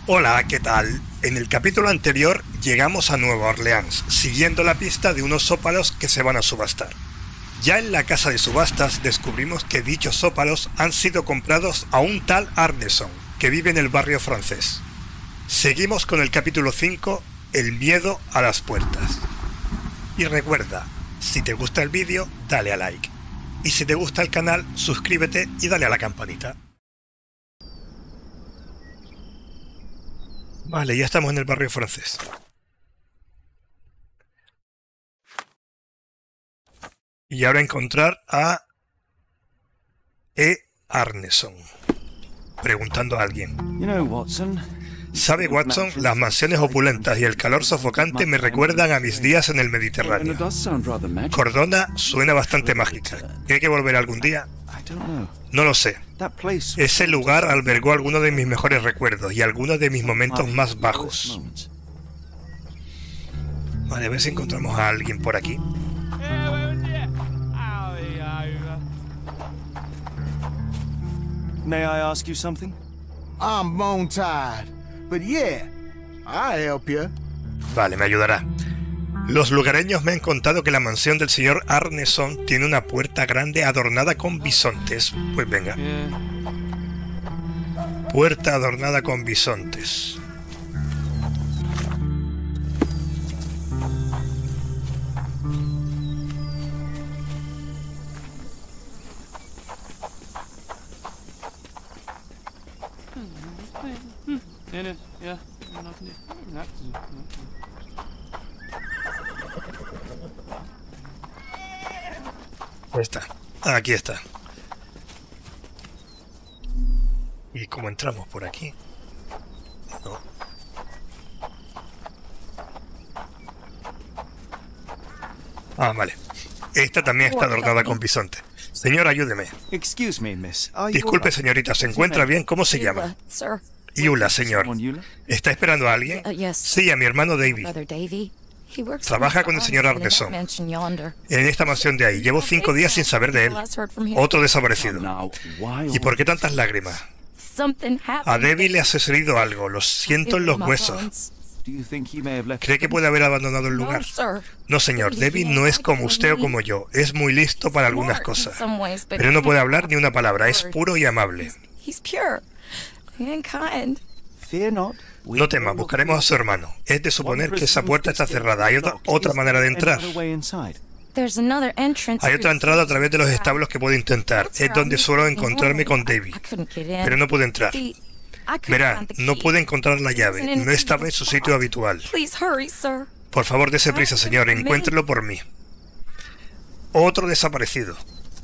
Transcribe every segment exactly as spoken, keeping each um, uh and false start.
Hola, ¿qué tal? En el capítulo anterior llegamos a Nueva Orleans, siguiendo la pista de unos ópalos que se van a subastar. Ya en la casa de subastas descubrimos que dichos ópalos han sido comprados a un tal Arneson, que vive en el barrio francés. Seguimos con el capítulo cinco, el miedo a las puertas. Y recuerda, si te gusta el vídeo, dale a like. Y si te gusta el canal, suscríbete y dale a la campanita. Vale, ya estamos en el barrio francés. Y ahora encontrar a E. Arneson. Preguntando a alguien. You know, Watson, ¿Sabe, Watson? Las mansiones opulentas y el calor sofocante me recuerdan a mis días en el Mediterráneo. Cordona suena bastante mágica. ¿Cree que volverá algún día? No lo sé. Ese lugar albergó algunos de mis mejores recuerdos y algunos de mis momentos más bajos. Vale, a ver si encontramos a alguien por aquí. May I ask you something? I'm bone tired, but yeah, I'll help you. Vale, me ayudará. Los lugareños me han contado que la mansión del señor Arneson tiene una puerta grande adornada con bisontes. Pues venga. Puerta adornada con bisontes. Está. Aquí está. ¿Y cómo entramos por aquí? No. Ah, vale. Esta también está adornada con bisonte. Señor, ayúdeme. Excuse me, miss. Are you Disculpe, alright? señorita, ¿se encuentra bien? ¿Cómo se llama? Yula, señor. ¿Está esperando a alguien? Sí, a mi hermano David. Trabaja con el señor Arneson en esta mansión de ahí. Llevo cinco días sin saber de él. Otro desaparecido. Now, why ¿Y por qué tantas lágrimas? A David le ha sucedido algo. Lo siento en los huesos. do you think he may have left? ¿Cree que puede haber abandonado el lugar? No, señor. David no es como usted o como yo. Es muy listo para algunas cosas, pero no puede hablar ni una palabra. Es puro y amable. Fear not. We No tema, buscaremos a su hermano. Es de suponer que esa puerta está cerrada. ¿Hay otra, otra manera de entrar? Another way inside. Hay otra entrada a través de los establos que puedo intentar. Es donde suelo encontrarme con David, pero no pude entrar. Verá, no pude encontrar la llave. No estaba en su sitio habitual. Por favor, dese prisa, señor. Encuéntrelo por mí. Otro desaparecido.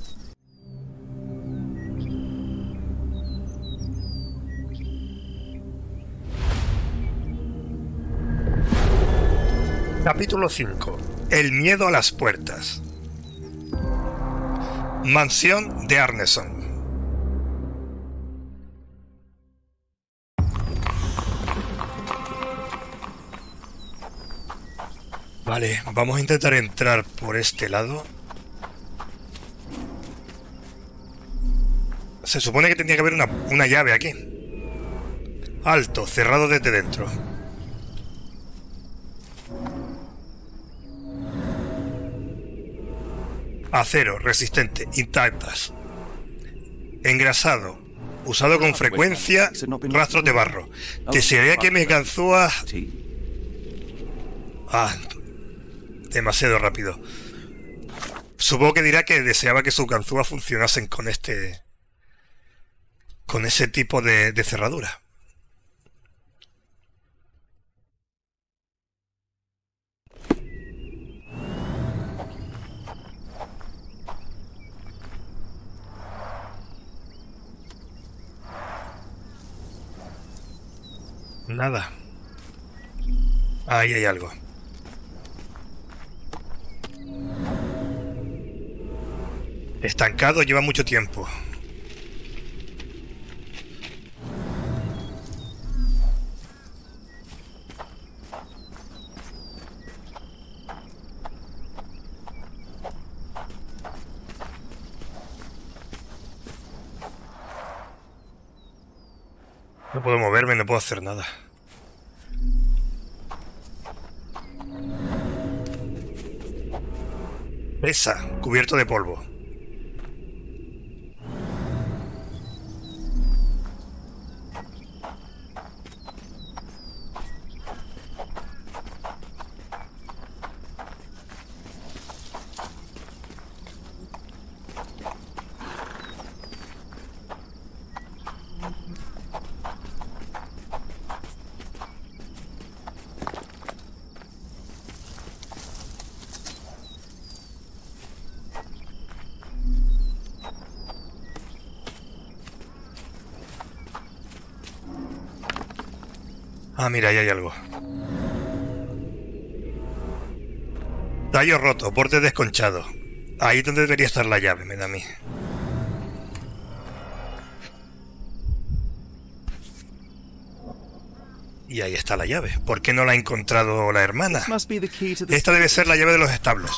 Capítulo cinco. El miedo a las puertas. Mansión de Arneson. Vale, vamos a intentar entrar por este lado. Se supone que tendría que haber una, una llave aquí. Alto, cerrado desde dentro. Acero, resistente, intactas. Engrasado, usado con frecuencia, rastros de barro. Desearía que mis ganzúas... Ah, demasiado rápido. Supongo que dirá que deseaba que sus ganzúas funcionasen con este... con ese tipo de, de cerradura. Nada. Ahí hay algo. Estancado lleva mucho tiempo. No puedo moverme, no puedo hacer nada. Pesa, cubierto de polvo. Ah, mira, ahí hay algo. Tallo roto, borde desconchado. Ahí es donde debería estar la llave, me da a mí. Y ahí está la llave. ¿Por qué no la ha encontrado la hermana? Esta debe ser la llave de los establos.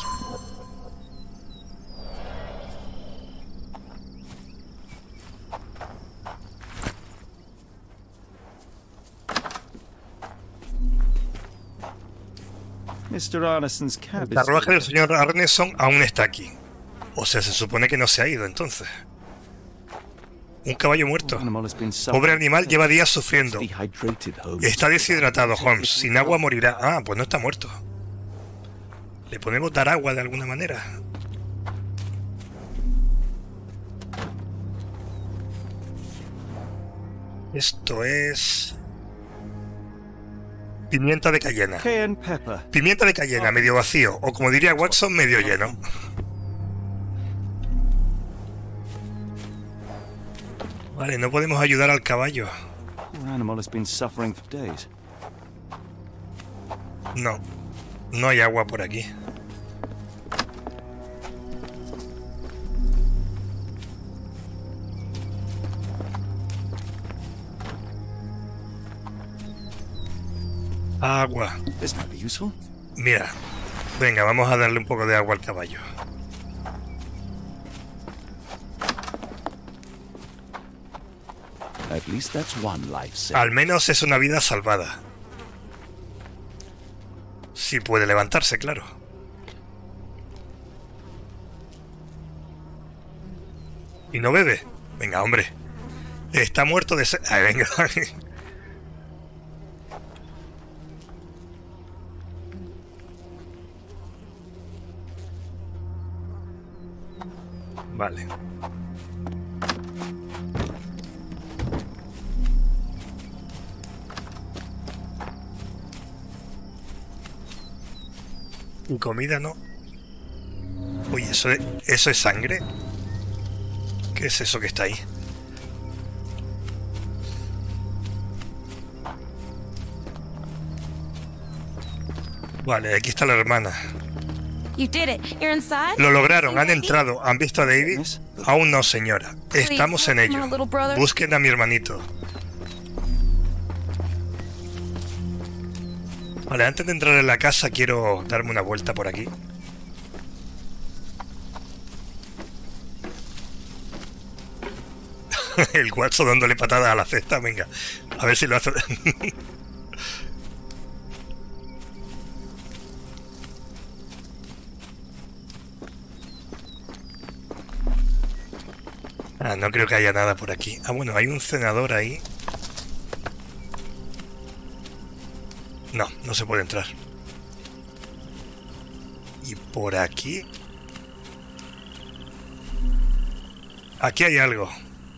mister Arneson's cab El carruaje del señor Arneson aún está aquí. O sea, se supone que no se ha ido entonces. Un caballo muerto. Pobre animal, lleva días sufriendo. Está deshidratado, Holmes. Sin agua morirá. Ah, pues no está muerto. ¿Le podemos dar agua de alguna manera? Esto es... pimienta de cayena. Pimienta de cayena, medio vacío. O como diría Watson, medio lleno. Vale, no podemos ayudar al caballo. No, no hay agua por aquí. Agua. Mira, venga, vamos a darle un poco de agua al caballo. Al menos es una vida salvada. Si puede levantarse, claro. ¿Y no bebe? Venga, hombre. Está muerto de sed. Ay, venga. Vale. ¿Y comida no? Uy, ¿eso es, ¿eso es sangre? ¿Qué es eso que está ahí? Vale, aquí está la hermana. Lo lograron, han entrado. ¿Han visto a David? Aún no, señora. Estamos en ello. Busquen a mi hermanito. Vale, antes de entrar en la casa quiero darme una vuelta por aquí. El guacho dándole patadas a la cesta, venga. A ver si lo hace. Ah, no creo que haya nada por aquí. Ah, bueno, hay un cenador ahí. No, no se puede entrar. Y por aquí... Aquí hay algo.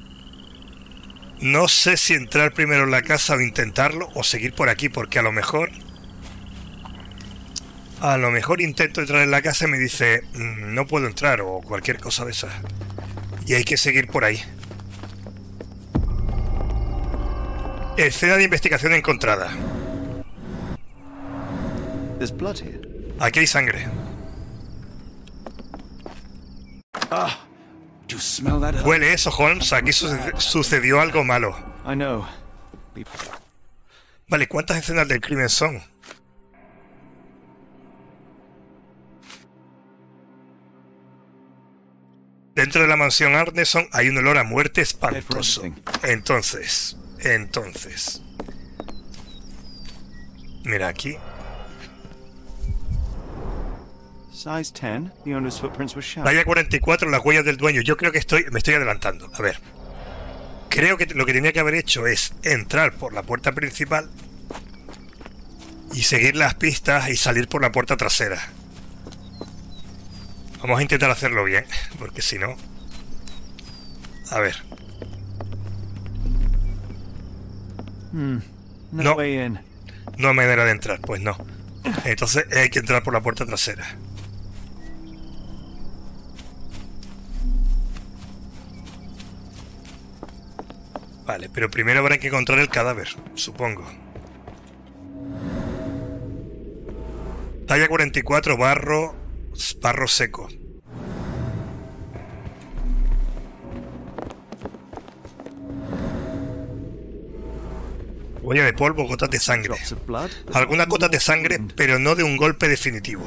No sé si entrar primero en la casa o intentarlo, o seguir por aquí, porque a lo mejor... A lo mejor intento entrar en la casa y me dice... mmm, no puedo entrar, o cualquier cosa de esas. Y hay que seguir por ahí. Escena de investigación encontrada. Aquí hay sangre. ¿Huele eso, Holmes? Aquí suce- sucedió algo malo. Vale, ¿cuántas escenas del crimen son? Dentro de la mansión Arneson hay un olor a muerte espantoso. Entonces, entonces... Mira aquí. Size ten. The owner's footprints were shallow. Talla cuarenta y cuatro, las huellas del dueño. Yo creo que estoy, me estoy adelantando. A ver. Creo que lo que tenía que haber hecho es entrar por la puerta principal y seguir las pistas y salir por la puerta trasera. Vamos a intentar hacerlo bien, porque si no... A ver. Hmm. No, No. way in. No hay manera de entrar, pues no. Entonces hay que entrar por la puerta trasera. Vale, pero primero habrá que encontrar el cadáver, supongo. Talla cuarenta y cuatro, barro, barro seco. Huella de polvo, gotas de sangre. Drops of blood. but Algunas not gotas de sangre, wound. pero no de un golpe definitivo.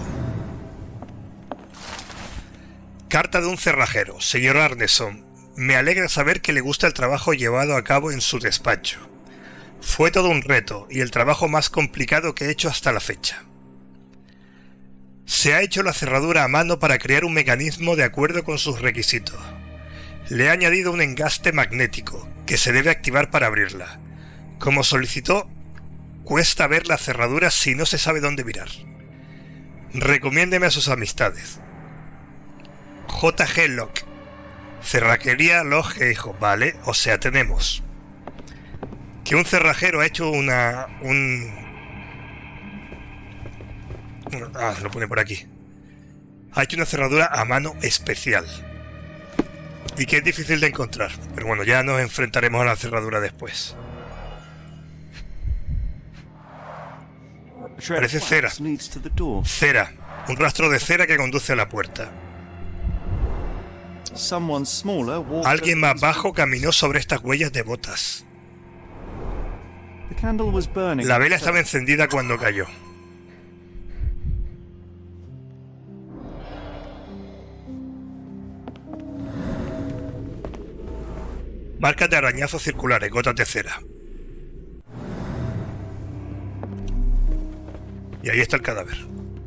Carta de un cerrajero. Señor Arneson, me alegra saber que le gusta el trabajo llevado a cabo en su despacho. Fue todo un reto y el trabajo más complicado que he hecho hasta la fecha. Se ha hecho la cerradura a mano para crear un mecanismo de acuerdo con sus requisitos. Le he añadido un engaste magnético que se debe activar para abrirla. Como solicitó, cuesta ver la cerradura si no se sabe dónde mirar. Recomiéndeme a sus amistades. J G Locke. Cerrajería Locke e Hijo. Vale, o sea, tenemos que un cerrajero ha hecho una... un... Ah, lo pone por aquí. Ha hecho una cerradura a mano especial. Y que es difícil de encontrar. Pero bueno, ya nos enfrentaremos a la cerradura después. A trail of Parece wax cera. leads to the door. Cera. Un rastro de cera que conduce a la puerta. Someone smaller walked Alguien over más these bajo footprints. caminó sobre estas huellas de botas. The candle was burning. La vela estaba encendida cuando cayó. Marcas de arañazos circulares, gotas de cera. Y ahí está el cadáver.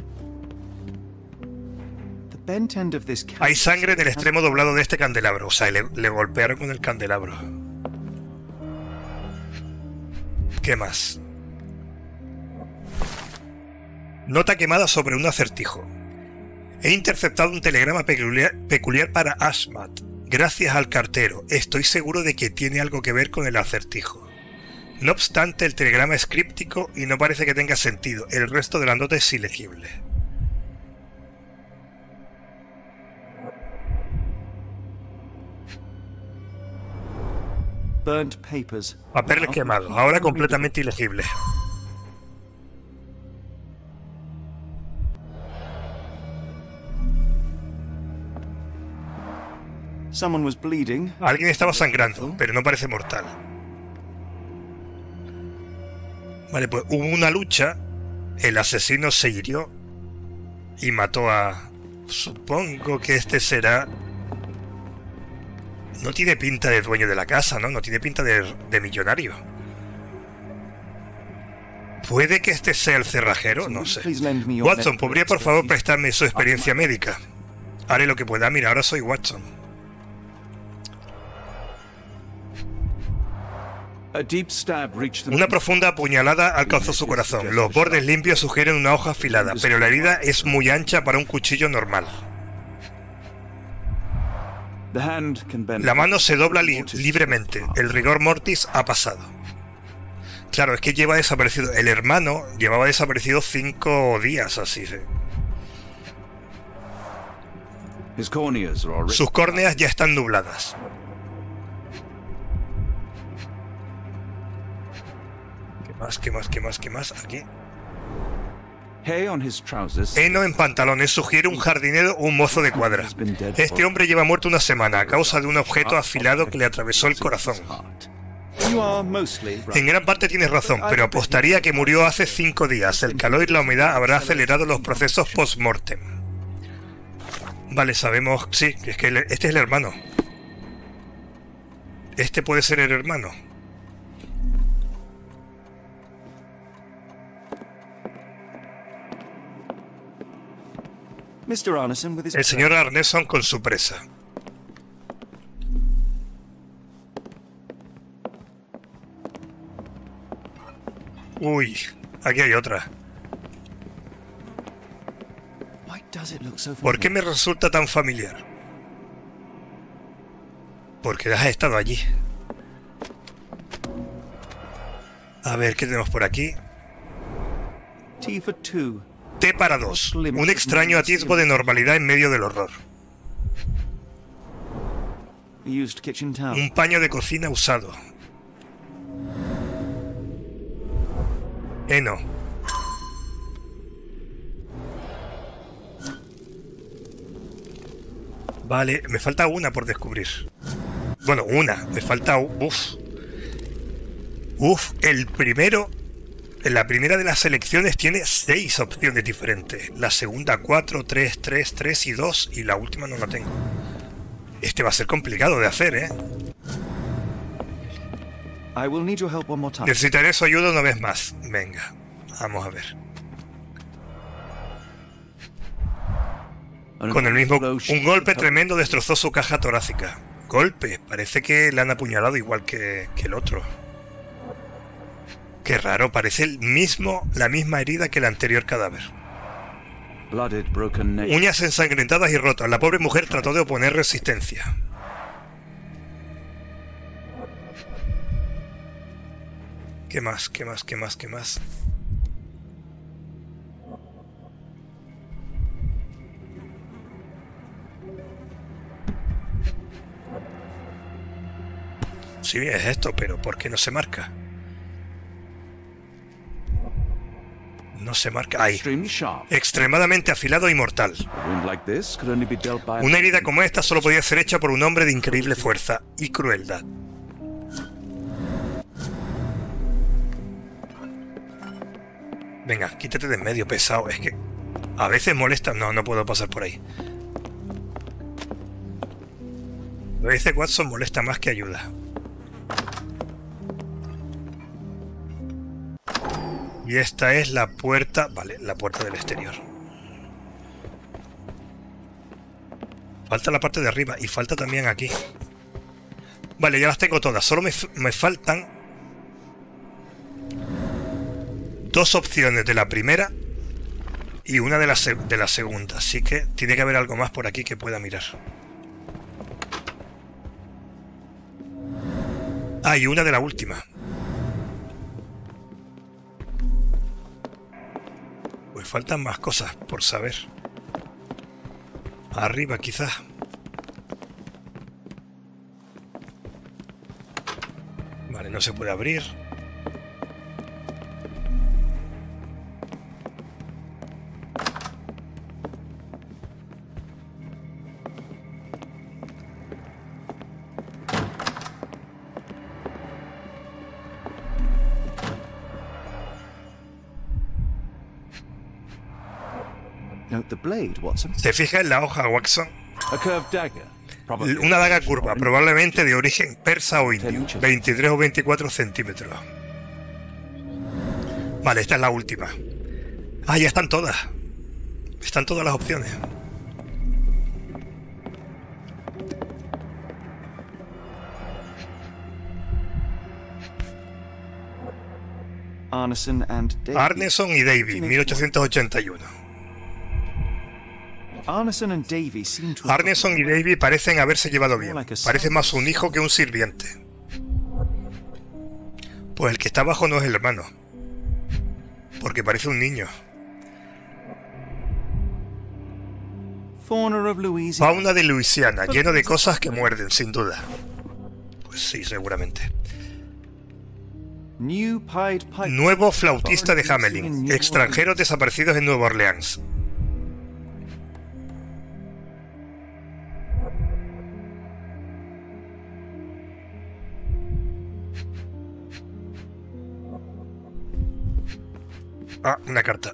The bent end of this Hay candle sangre en el has- extremo doblado de este candelabro. O sea, le, le golpearon con el candelabro. ¿Qué más? Nota quemada sobre un acertijo. He interceptado un telegrama peculiar, peculiar para Ashmat. Gracias al cartero. Estoy seguro de que tiene algo que ver con el acertijo. No obstante, el telegrama es críptico y no parece que tenga sentido. El resto de la nota es ilegible. burnt papers. Papeles Now, quemados, ahora completamente ilegibles. Someone was bleeding. Alguien estaba sangrando, pero no parece mortal. Vale, pues hubo una lucha, el asesino se hirió y mató a... Supongo que este será... No tiene pinta de dueño de la casa, ¿no? No tiene pinta de, de millonario. ¿Puede que este sea el cerrajero? No sé. Please lend me your Watson, medical ¿podría por favor expertise? prestarme su experiencia médica? Haré lo que pueda. Mira, ahora soy Watson. A deep stab reached the Una profunda apuñalada alcanzó su corazón. Los bordes limpios sugieren una hoja afilada, pero la herida es muy ancha para un cuchillo normal. The hand can bend. La mano se dobla li- libremente. El rigor mortis ha pasado. Claro, es que lleva desaparecido. El hermano llevaba desaparecido cinco días, así. ¿Sí? His corneas are already. Sus córneas ya están nubladas. ¿Qué más, qué más, qué más, qué más? Aquí. Hay on his trousers. Heno en pantalones sugiere un jardinero o un mozo de cuadra. Este hombre lleva muerto una semana a causa de un objeto afilado que le atravesó el corazón. You are mostly right. En gran parte tienes razón, pero apostaría que murió hace cinco días. El calor y la humedad habrá acelerado los procesos post-mortem. Vale, sabemos... Sí, es que el- este es el hermano. Este puede ser el hermano. mister Arneson with his El señor Arneson con su presa. Uy, aquí hay otra. Why does it look so ¿Por qué me resulta tan familiar? Porque has estado allí. A ver, ¿qué tenemos por aquí? T for two. T para dos. Un extraño atisbo de normalidad en medio del horror. A used kitchen towel. Un paño de cocina usado. Heno. Vale, me falta una por descubrir. Bueno, una. Me falta... Uf. Uf, el primero... En la primera de las selecciones tiene seis opciones diferentes. La segunda cuatro, tres, tres, tres y dos. Y la última no la tengo. Este va a ser complicado de hacer, ¿eh? I will need your help one more time. Necesitaré su ayuda una vez más. Venga, vamos a ver. Con el mismo... Un golpe tremendo destrozó su caja torácica. Golpe. Parece que le han apuñalado igual que, que el otro. Qué raro, parece el mismo, la misma herida que el anterior cadáver. Blooded, broken nail. Uñas ensangrentadas y rotas. La pobre mujer trató de oponer resistencia. ¿Qué más? ¿Qué más? ¿Qué más? ¿Qué más? Sí, es esto, pero ¿por qué no se marca? No se marca. Ahí. Extremadamente afilado y mortal. Una herida como esta solo podía ser hecha por un hombre de increíble fuerza y crueldad. Venga, quítate de en medio, pesado. Es que a veces molesta. No, no puedo pasar por ahí. A veces Watson molesta más que ayuda. Y esta es la puerta... Vale, la puerta del exterior. Falta la parte de arriba y falta también aquí. Vale, ya las tengo todas. Solo me, me faltan dos opciones de la primera y una de la, de la segunda. Así que tiene que haber algo más por aquí que pueda mirar. Ah, y una de la última. Pues faltan más cosas por saber. Arriba, quizás. Vale, no se puede abrir. ¿Se fija en la hoja, Watson? Una daga curva, probablemente de origen persa o indio, veintitrés o veinticuatro centímetros. Vale, esta es la última. Ah, ya están todas. Están todas las opciones. Arneson and Davy. Arneson y Davy, mil ochocientos ochenta y uno. Arneson and Davy seem to... Arneson y Davy parecen haberse llevado bien. Parece más un hijo que un sirviente. Pues el que está abajo no es el hermano. Porque parece un niño. Fauna de Luisiana, lleno de cosas que muerden, sin duda. Pues sí, seguramente. Nuevo flautista de Hamelin. Extranjeros desaparecidos en Nueva Orleans. Ah, una carta.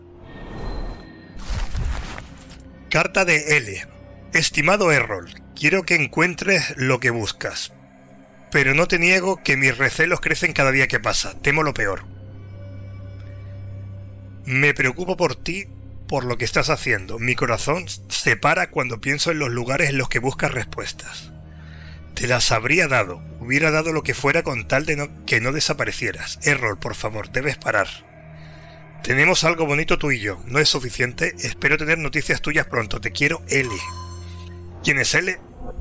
Carta de L. Estimado Errol, quiero que encuentres lo que buscas. Pero no te niego que mis recelos crecen cada día que pasa. Temo lo peor. Me preocupo por ti por lo que estás haciendo. Mi corazón se para cuando pienso en los lugares en los que buscas respuestas. Te las habría dado, hubiera dado lo que fuera con tal de no, que no desaparecieras. Errol, por favor, debes parar. Tenemos algo bonito tú y yo. ¿No es suficiente? Espero tener noticias tuyas pronto. Te quiero, L. ¿Quién es L?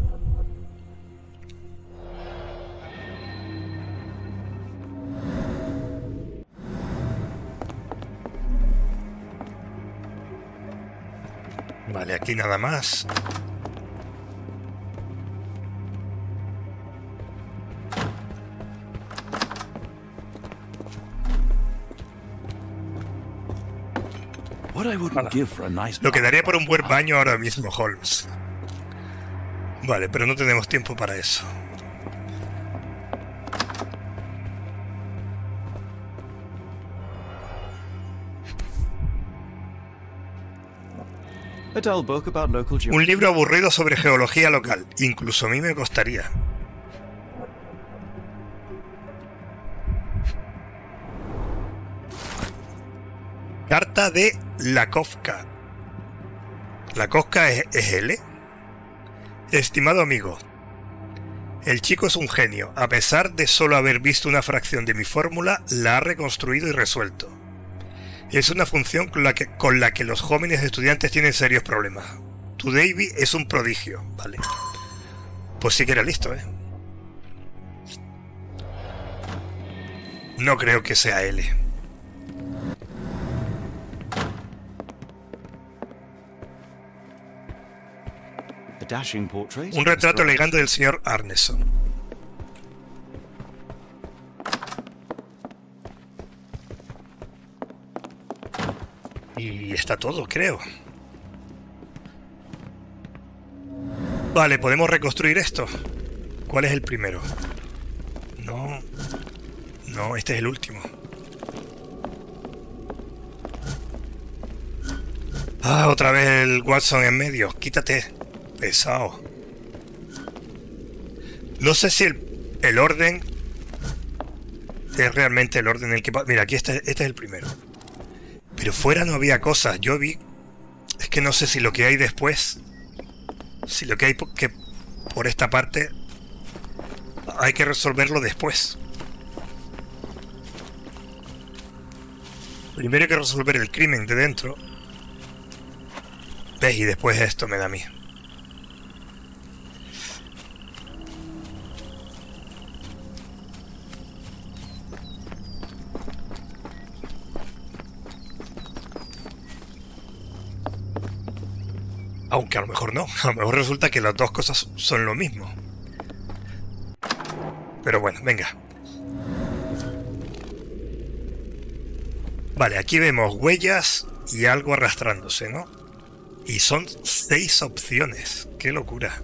Vale, aquí nada más. Lo que daría por un buen baño ahora mismo, Holmes. Vale, pero no tenemos tiempo para eso. Un libro aburrido sobre geología local. Incluso a mí me costaría. Carta de Lakovka. ¿Lakovka es, es L? Estimado amigo, el chico es un genio. A pesar de solo haber visto una fracción de mi fórmula, la ha reconstruido y resuelto. Es una función con la que, con la que los jóvenes estudiantes tienen serios problemas. Tu Davy es un prodigio, ¿vale? Pues sí que era listo, ¿eh? No creo que sea L. Un retrato elegante del señor Arneson. Y está todo, creo. Vale, podemos reconstruir esto. ¿Cuál es el primero? No. No, este es el último. Ah, otra vez el Watson en medio. Quítate. Pesado. No sé si el, el orden es realmente el orden en el que... Mira, aquí este, este es el primero. Pero fuera no había cosas. Yo vi... Es que no sé si lo que hay después... Si lo que hay que por esta parte... Hay que resolverlo después. Primero hay que resolver el crimen de dentro. ¿Ves? Y después esto me da a mí. Aunque a lo mejor no, a lo mejor resulta que las dos cosas son lo mismo. Pero bueno, venga. Vale, aquí vemos huellas y algo arrastrándose, ¿no? Y son seis opciones. ¡Qué locura!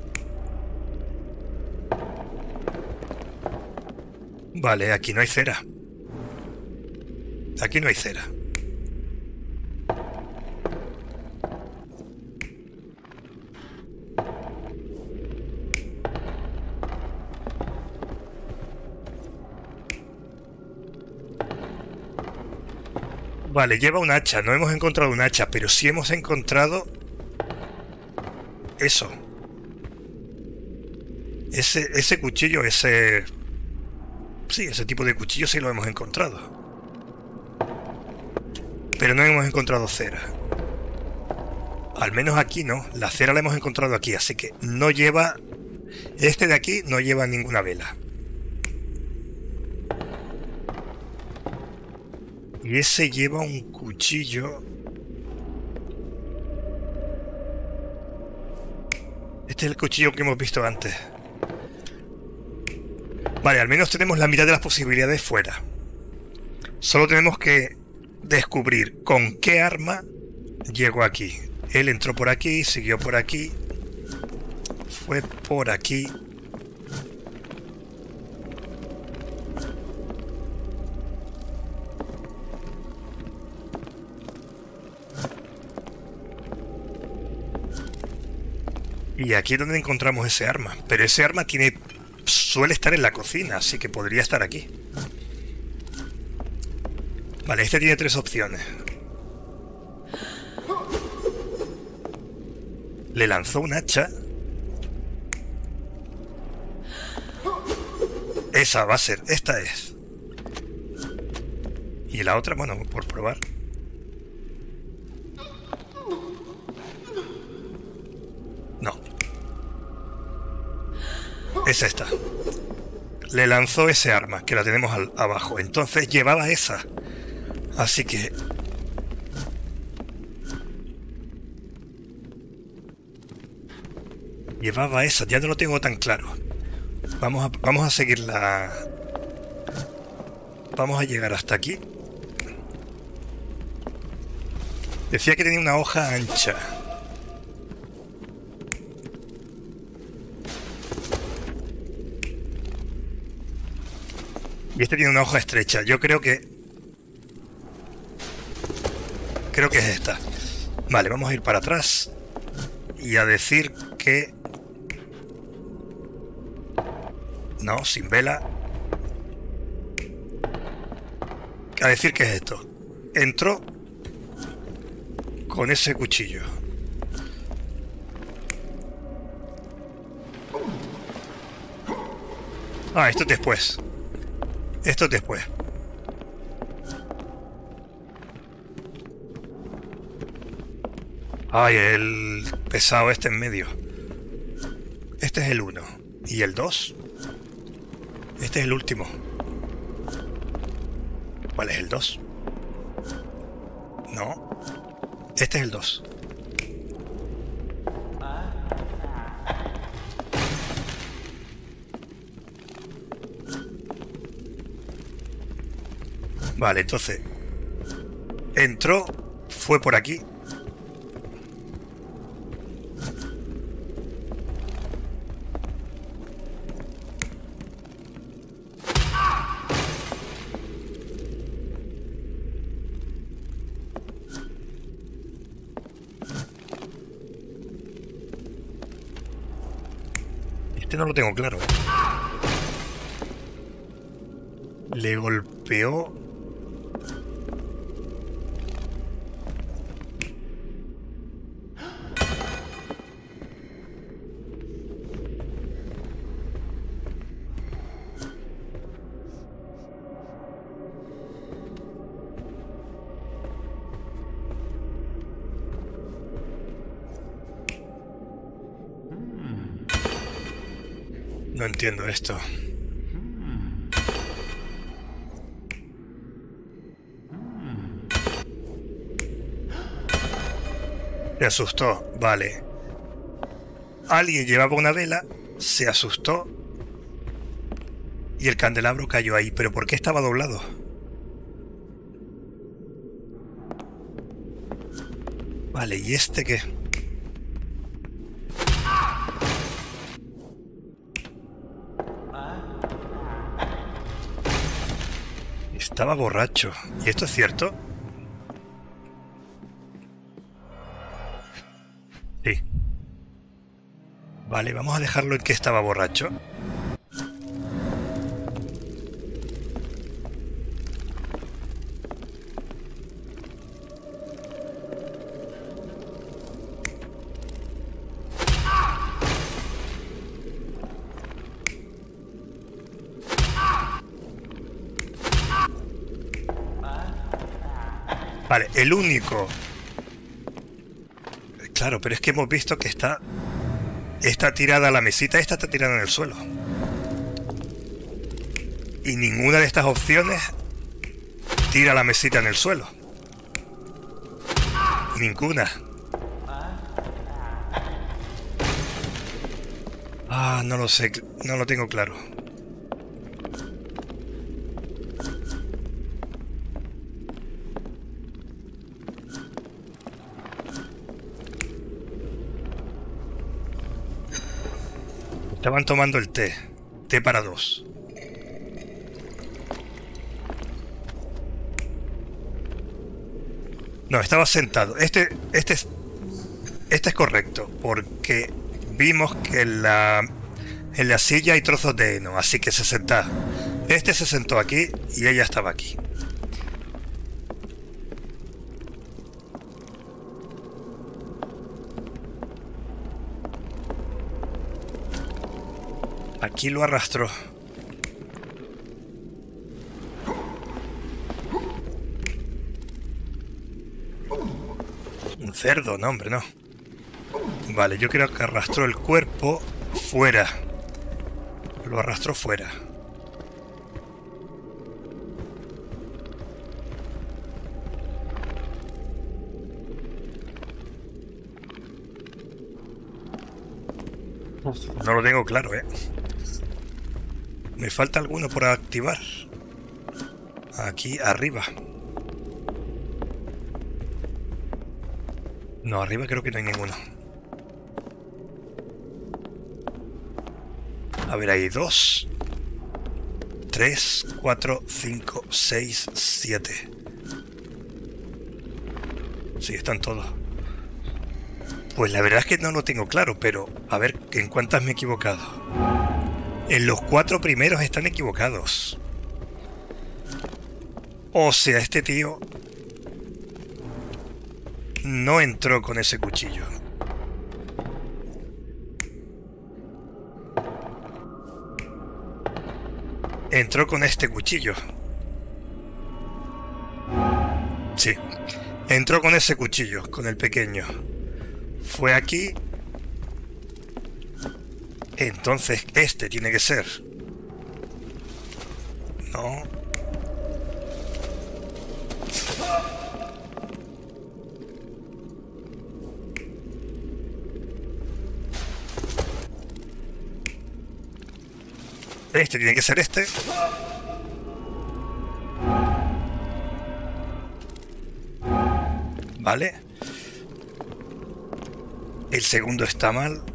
Vale, aquí no hay cera. Aquí no hay cera. Vale, lleva un hacha. No hemos encontrado un hacha, pero sí hemos encontrado... Eso. Ese, ese cuchillo, ese... Sí, ese tipo de cuchillo sí lo hemos encontrado. Pero no hemos encontrado cera. Al menos aquí no. La cera la hemos encontrado aquí, así que no lleva... Este de aquí no lleva ninguna vela. Y ese lleva un cuchillo. Este es el cuchillo que hemos visto antes. Vale, al menos tenemos la mitad de las posibilidades fuera. Solo tenemos que descubrir con qué arma llegó aquí. Él entró por aquí, siguió por aquí, fue por aquí. Y aquí es donde encontramos ese arma. Pero ese arma tiene suele estar en la cocina, así que podría estar aquí. Vale, este tiene tres opciones. Le lanzó un hacha. Esa va a ser, esta es. Y la otra, bueno, por probar. No. Es esta. Le lanzó ese arma, que la tenemos al, abajo. Entonces llevaba esa. Así que... Llevaba esa, ya no lo tengo tan claro. Vamos a, vamos a seguir la... Vamos a llegar hasta aquí. Decía que tenía una hoja ancha. Y este tiene una hoja estrecha. Yo creo que... Creo que es esta. Vale, vamos a ir para atrás. Y a decir que... No, sin vela. A decir que es esto. Entró con ese cuchillo. Ah, esto es después. Esto es después. Ay, el pesado este en medio. Este es el uno. ¿Y el dos? Este es el último. ¿Cuál es el dos? No. Este es el dos. Vale, entonces entró, fue por aquí. Este no lo tengo claro. Le golpeó. No entiendo esto. Se asustó, vale. Alguien llevaba una vela, se asustó y el candelabro cayó ahí. ¿Pero por qué estaba doblado? Vale, ¿y este qué? Estaba borracho. ¿Y esto es cierto? Sí. Vale, vamos a dejarlo en que estaba borracho. Vale, el único... Claro, pero es que hemos visto que está... Está tirada la mesita, esta está tirada en el suelo. Y ninguna de estas opciones tira la mesita en el suelo. Ninguna. Ah, no lo sé, no lo tengo claro. Estaban tomando el té. Té para dos. No, estaba sentado. Este, este, es, este es correcto, porque vimos que en la, en la silla hay trozos de heno, así que se sentaba. Este se sentó aquí y ella estaba aquí. Aquí lo arrastró. Un cerdo, no, hombre, no. Vale, yo creo que arrastró el cuerpo fuera. Lo arrastró fuera. No lo tengo claro, ¿eh? Me falta alguno por activar. Aquí arriba. No, arriba creo que no hay ninguno. A ver, hay dos, tres, cuatro, cinco, seis, siete. Sí, están todos. Pues la verdad es que no lo tengo claro, pero a ver, ¿en cuántas me he equivocado? En los cuatro primeros están equivocados. O sea, este tío no entró con ese cuchillo. Entró con este cuchillo. Sí. Entró con ese cuchillo, con el pequeño. Fue aquí. Entonces este tiene que ser. No. Este tiene que ser este. Vale. El segundo está mal.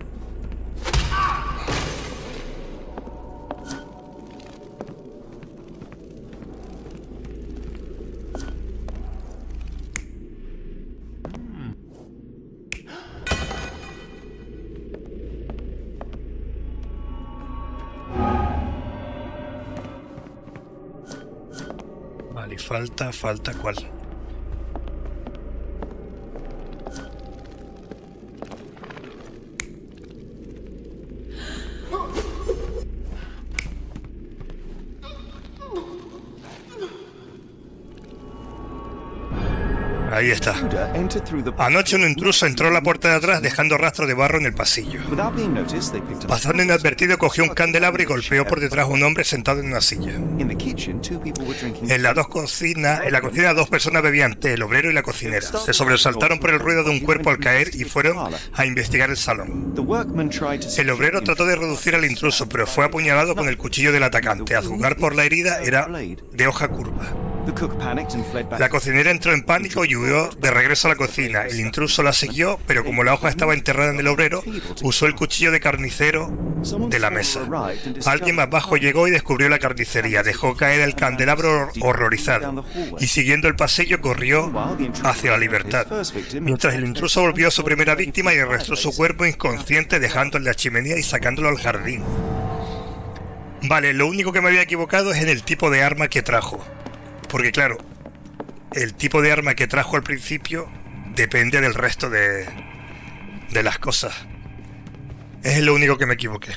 Vale, falta, falta cuál. Ahí está. Anoche un intruso entró a la puerta de atrás dejando rastro de barro en el pasillo. Pasando inadvertido, cogió un candelabro y golpeó por detrás a un hombre sentado en una silla. En la, dos cocina, en la cocina dos personas bebían té, el obrero y la cocinera. Se sobresaltaron por el ruido de un cuerpo al caer y fueron a investigar el salón. El obrero trató de reducir al intruso, pero fue apuñalado con el cuchillo del atacante. A juzgar por la herida, era de hoja curva. La cocinera entró en pánico y huyó de regreso a la cocina. El intruso la siguió, pero como la hoja estaba enterrada en el obrero, usó el cuchillo de carnicero de la mesa. Alguien más bajo llegó y descubrió la carnicería. Dejó caer el candelabro horrorizado y siguiendo el pasillo corrió hacia la libertad. Mientras el intruso volvió a su primera víctima y arrastró su cuerpo inconsciente dejándolo en la chimenea y sacándolo al jardín. Vale, lo único que me había equivocado es en el tipo de arma que trajo. Porque claro, el tipo de arma que trajo al principio depende del resto de, de las cosas. Es lo único que me equivoqué.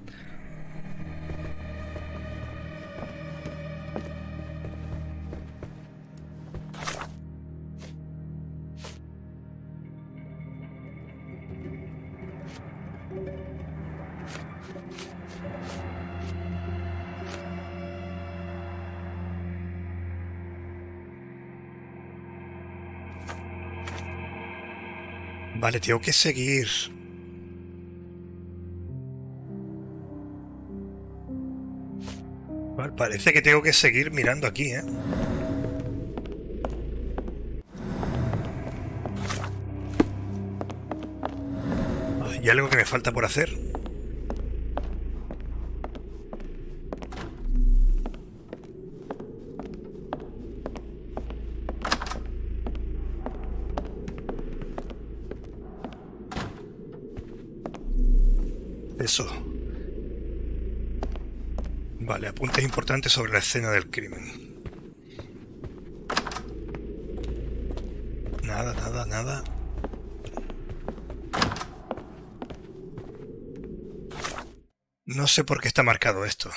Vale, tengo que seguir. Vale, parece que tengo que seguir mirando aquí, ¿eh? ¿Hay algo que me falta por hacer? Eso. Vale, apuntes importantes sobre la escena del crimen. Nada, nada, nada. No sé por qué está marcado esto.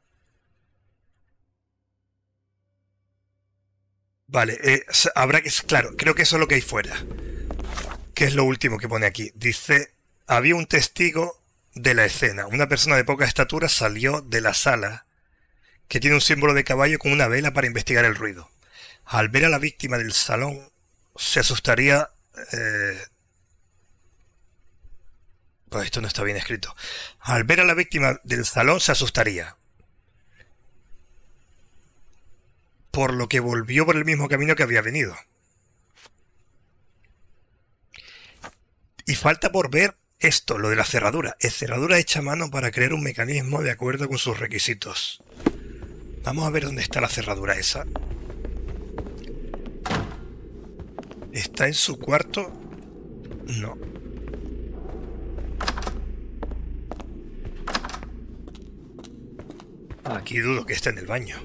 Vale, eh, habrá que... Claro, creo que eso es lo que hay fuera. ¿Qué es lo último que pone aquí? Dice, había un testigo de la escena. Una persona de poca estatura salió de la sala, que tiene un símbolo de caballo con una vela para investigar el ruido. Al ver a la víctima del salón, se asustaría... Eh... Pues esto no está bien escrito. Al ver a la víctima del salón, se asustaría. Por lo que volvió por el mismo camino que había venido. Y falta por ver esto, lo de la cerradura. Es cerradura hecha a mano para crear un mecanismo de acuerdo con sus requisitos. Vamos a ver dónde está la cerradura esa. ¿Está en su cuarto? No. Aquí dudo que esté en el baño.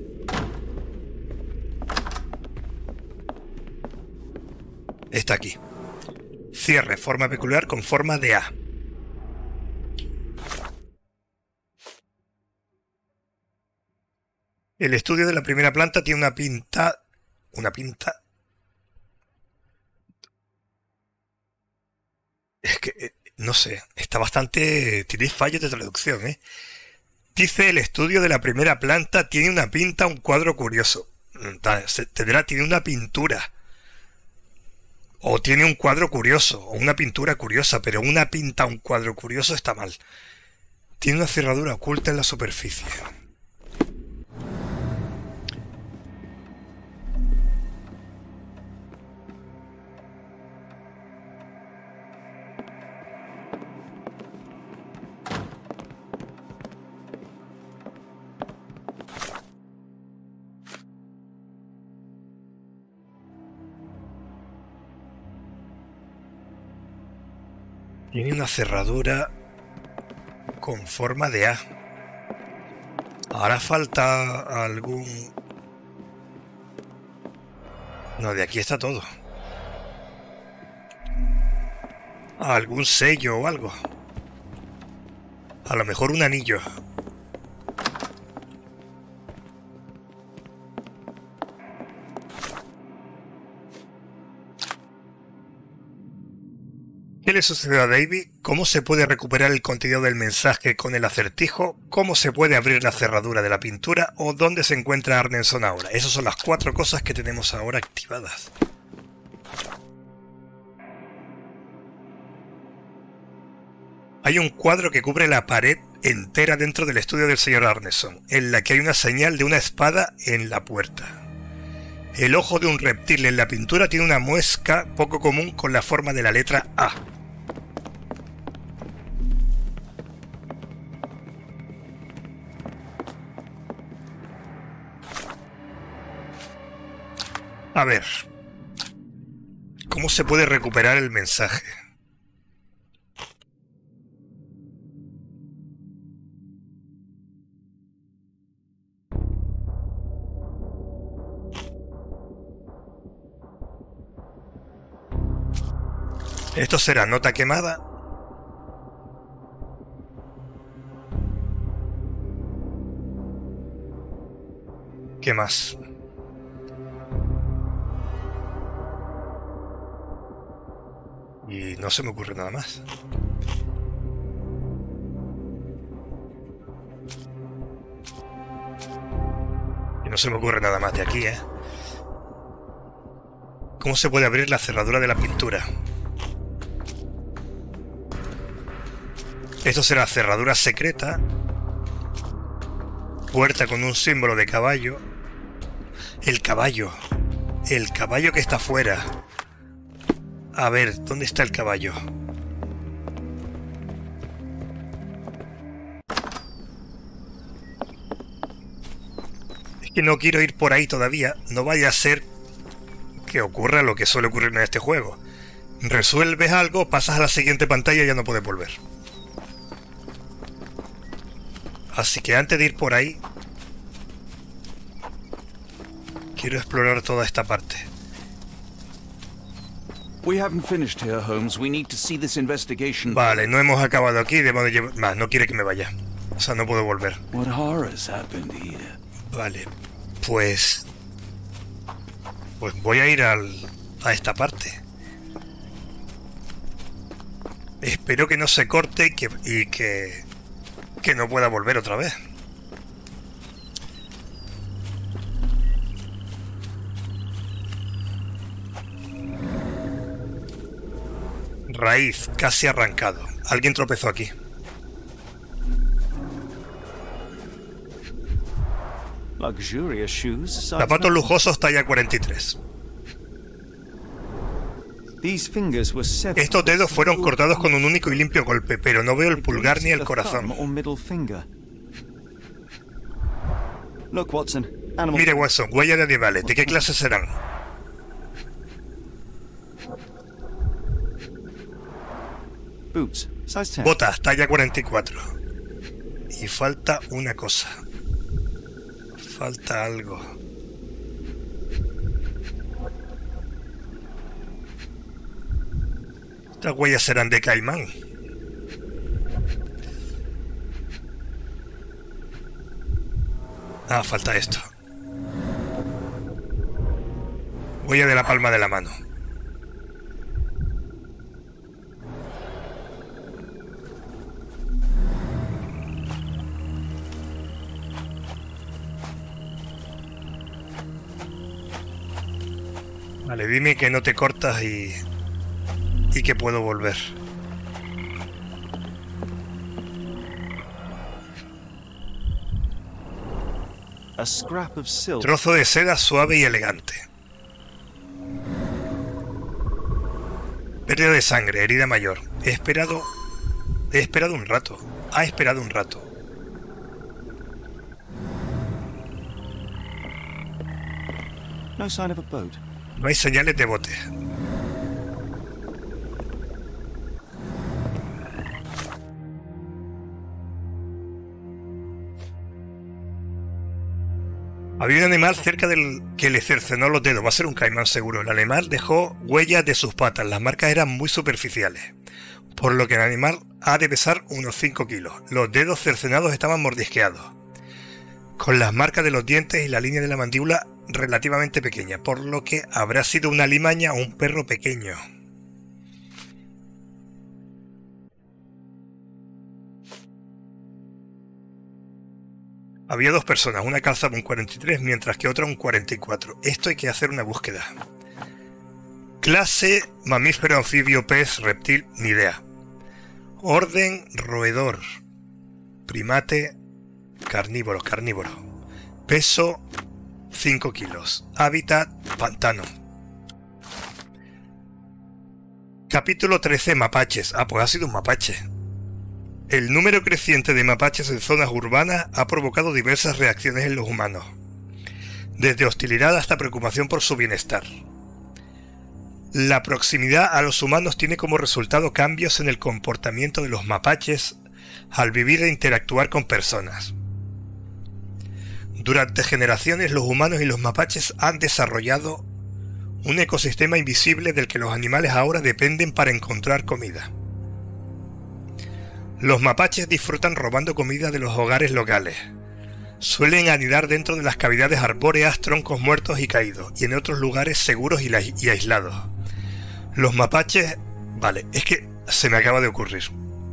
Está aquí. Cierre, forma peculiar con forma de A. El estudio de la primera planta tiene una pinta... Una pinta... Es que... Eh, no sé. Está bastante... Tiene fallos de traducción, ¿eh? Dice, el estudio de la primera planta tiene una pinta, un cuadro curioso. Tendrá, tiene una pintura. O tiene un cuadro curioso, o una pintura curiosa, pero una pinta, un cuadro curioso está mal. Tiene una cerradura oculta en la superficie. Tiene una cerradura con forma de A. Ahora falta algún... No, de aquí está todo. Algún sello o algo. A lo mejor un anillo. ¿Qué le sucedió a David? ¿Cómo se puede recuperar el contenido del mensaje con el acertijo? ¿Cómo se puede abrir la cerradura de la pintura? ¿O dónde se encuentra Arneson ahora? Esas son las cuatro cosas que tenemos ahora activadas. Hay un cuadro que cubre la pared entera dentro del estudio del señor Arneson, en la que hay una señal de una espada en la puerta. El ojo de un reptil en la pintura tiene una muesca poco común con la forma de la letra A. A ver, ¿cómo se puede recuperar el mensaje? Esto será nota quemada. ¿Qué más? Y no se me ocurre nada más. Y no se me ocurre nada más de aquí, ¿eh? ¿Cómo se puede abrir la cerradura de la pintura? Esto será cerradura secreta. Puerta con un símbolo de caballo. El caballo. El caballo que está afuera. A ver, ¿dónde está el caballo? Es que no quiero ir por ahí todavía. No vaya a ser que ocurra lo que suele ocurrir en este juego. Resuelves algo, pasas a la siguiente pantalla y ya no puedes volver. Así que antes de ir por ahí, quiero explorar toda esta parte. Vale, no hemos acabado aquí, debo de llevar... Más, no quiere que me vaya. sea, no puedo volver. What horrors happened here? Vale, pues... Pues voy a ir al, a esta parte. Espero que no se corte y que, y que, que no pueda volver otra vez. Raíz, casi arrancado. Alguien tropezó aquí. Luxurious shoes. Zapatos lujosos talla cuarenta y tres. These fingers were severed. Estos dedos fueron cortados con un único y limpio golpe, pero no veo el pulgar ni el corazón. Or middle finger. Look, Watson. Animal. Mire, Watson, huellas de animales. ¿De qué clase serán? Boots. Size ten. Botas, talla cuarenta y cuatro. Y falta una cosa. Falta algo. Estas huellas serán de caimán. Ah, falta esto. Huella de la palma de la mano. Vale, dime que no te cortas y... y que puedo volver. A scrap of silk. Trozo de seda suave y elegante. Pérdida de sangre, herida mayor. He esperado... He esperado un rato. Ha esperado un rato. No sign of a boat. No hay señales de bote. Había un animal cerca del que le cercenó los dedos. Va a ser un caimán seguro. El animal dejó huellas de sus patas. Las marcas eran muy superficiales, por lo que el animal ha de pesar unos cinco kilos. Los dedos cercenados estaban mordisqueados, con las marcas de los dientes y la línea de la mandíbula relativamente pequeña, por lo que habrá sido una limaña o un perro pequeño. Había dos personas, una calzaba un cuarenta y tres mientras que otra un cuarenta y cuatro. Esto hay que hacer una búsqueda. Clase: mamífero, anfibio, pez, reptil, ni idea. Orden: roedor. Primate: carnívoro, carnívoro. Peso: cinco kilos. Hábitat: pantano. Capítulo trece: mapaches. Ah, pues ha sido un mapache. El número creciente de mapaches en zonas urbanas ha provocado diversas reacciones en los humanos, desde hostilidad hasta preocupación por su bienestar. La proximidad a los humanos tiene como resultado cambios en el comportamiento de los mapaches al vivir e interactuar con personas. Durante generaciones, los humanos y los mapaches han desarrollado un ecosistema invisible del que los animales ahora dependen para encontrar comida. Los mapaches disfrutan robando comida de los hogares locales. Suelen anidar dentro de las cavidades arbóreas, troncos muertos y caídos, y en otros lugares seguros y, la y aislados. Los mapaches... Vale, es que se me acaba de ocurrir.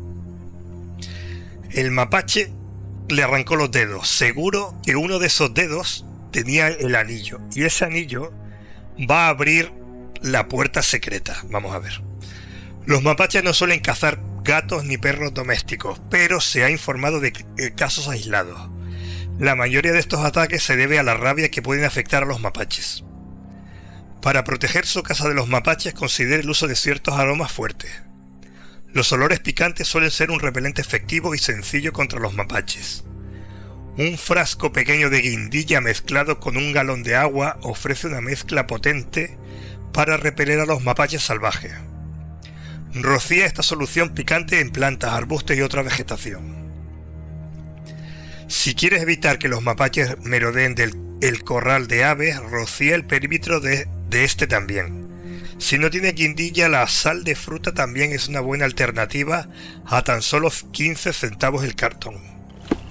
El mapache le arrancó los dedos. Seguro que uno de esos dedos tenía el anillo, y ese anillo va a abrir la puerta secreta. Vamos a ver. Los mapaches no suelen cazar gatos ni perros domésticos, pero se ha informado de casos aislados. La mayoría de estos ataques se debe a la rabia que pueden afectar a los mapaches. Para proteger su casa de los mapaches, considere el uso de ciertos aromas fuertes. Los olores picantes suelen ser un repelente efectivo y sencillo contra los mapaches. Un frasco pequeño de guindilla mezclado con un galón de agua ofrece una mezcla potente para repeler a los mapaches salvajes. Rocía esta solución picante en plantas, arbustos y otra vegetación. Si quieres evitar que los mapaches merodeen del el corral de aves, rocía el perímetro de, de este también. Si no tiene guindilla, la sal de fruta también es una buena alternativa a tan solo quince centavos el cartón.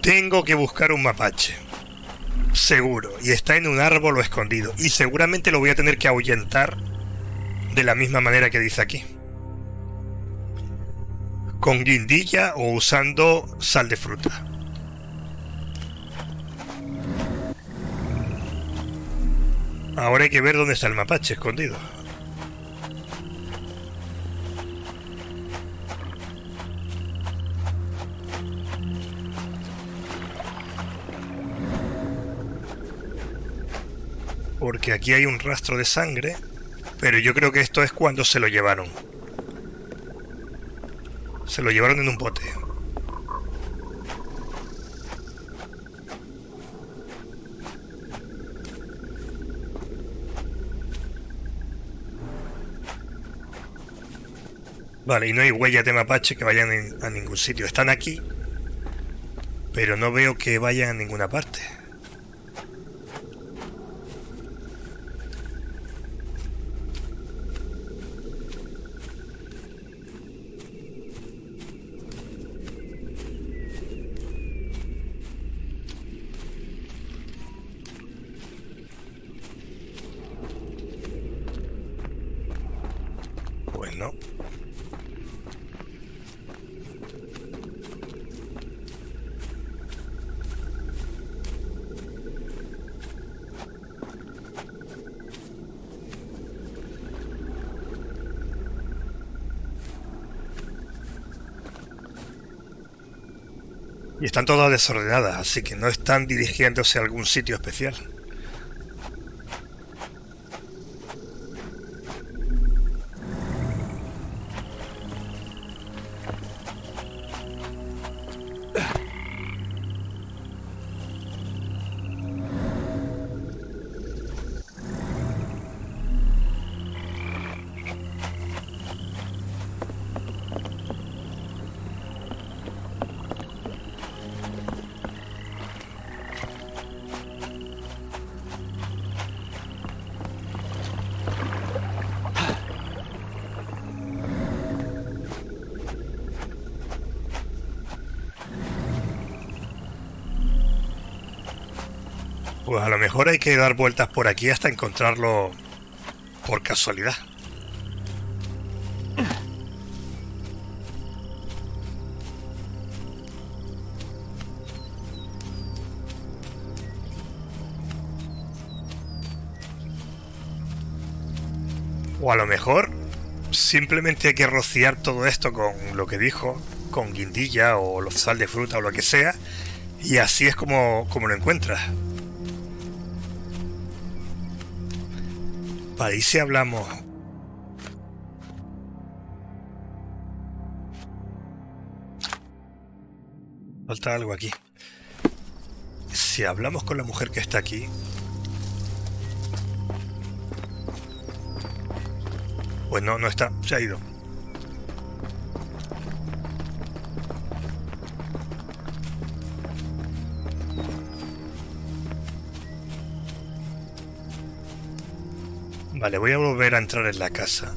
Tengo que buscar un mapache. Seguro. Y está en un árbol o escondido. Y seguramente lo voy a tener que ahuyentar de la misma manera que dice aquí. Con guindilla o usando sal de fruta. Ahora hay que ver dónde está el mapache escondido. Porque aquí hay un rastro de sangre, pero yo creo que esto es cuando se lo llevaron. Se lo llevaron en un bote. Vale, y no hay huellas de mapache que vayan a ningún sitio. Están aquí, pero no veo que vayan a ninguna parte. Pues no. Y están todas desordenadas, así que no están dirigiéndose a algún sitio especial. Pues a lo mejor hay que dar vueltas por aquí hasta encontrarlo por casualidad. O a lo mejor simplemente hay que rociar todo esto con lo que dijo, con guindilla o sal de fruta o lo que sea, y así es como, como lo encuentras. Vale, y si hablamos... Falta algo aquí. Si hablamos con la mujer que está aquí... Pues no, no está, se ha ido. Vale, voy a volver a entrar en la casa.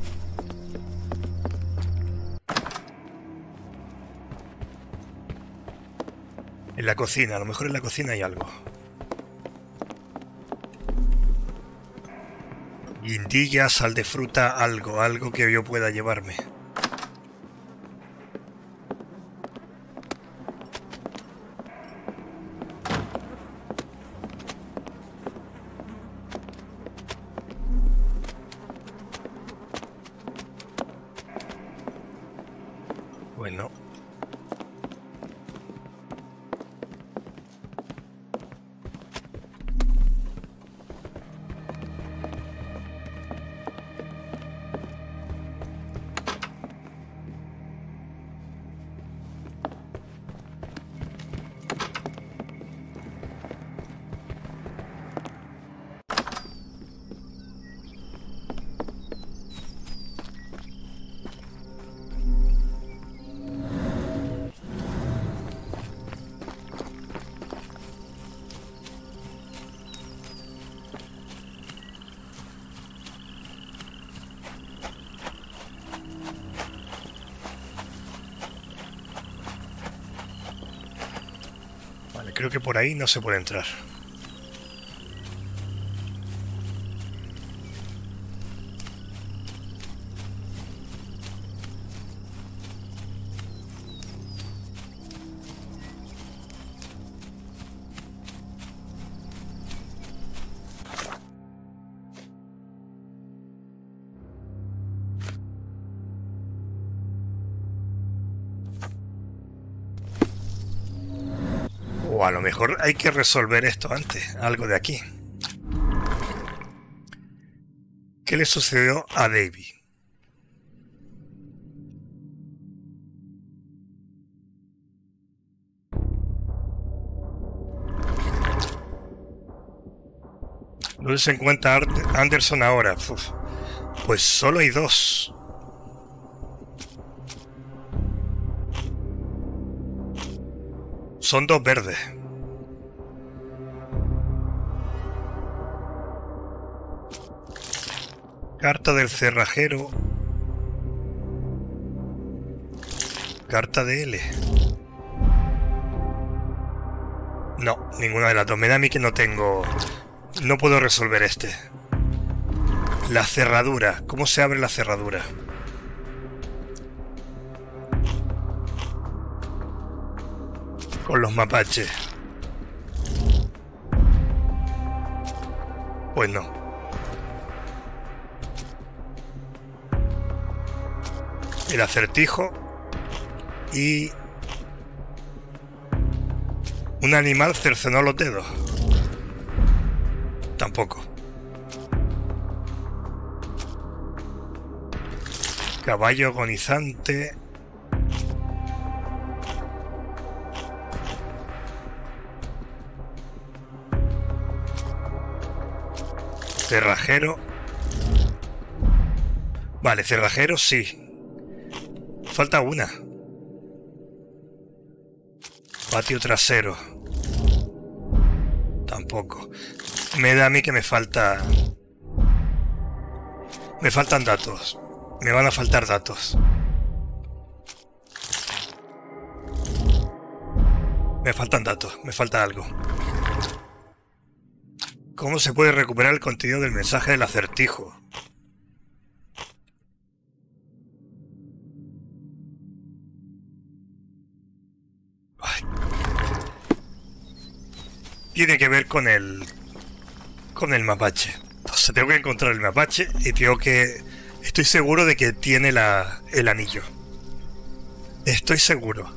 En la cocina, a lo mejor en la cocina hay algo. Guindilla, sal de fruta, algo, algo que yo pueda llevarme. Bueno. Vale, creo que por ahí no se puede entrar. O a lo mejor hay que resolver esto antes, algo de aquí. ¿Qué le sucedió a Davy? ¿Dónde se encuentra Anderson ahora? Uf, pues solo hay dos. Son dos verdes. Carta del cerrajero. Carta de L. No, ninguna de las dos. Me da a mí que no tengo... No puedo resolver este. La cerradura. ¿Cómo se abre la cerradura? Con los mapaches. Pues no. El acertijo. Y... un animal cercenó los dedos. Tampoco. Caballo agonizante. Cerrajero. Vale, cerrajero sí. Falta una. Patio trasero. Tampoco. Me da a mí que me falta... Me faltan datos. Me van a faltar datos. Me faltan datos. Me falta algo. ¿Cómo se puede recuperar el contenido del mensaje del acertijo? Ay. Tiene que ver con el... con el mapache. Entonces tengo que encontrar el mapache y tengo que... Estoy seguro de que tiene la... el anillo. Estoy seguro.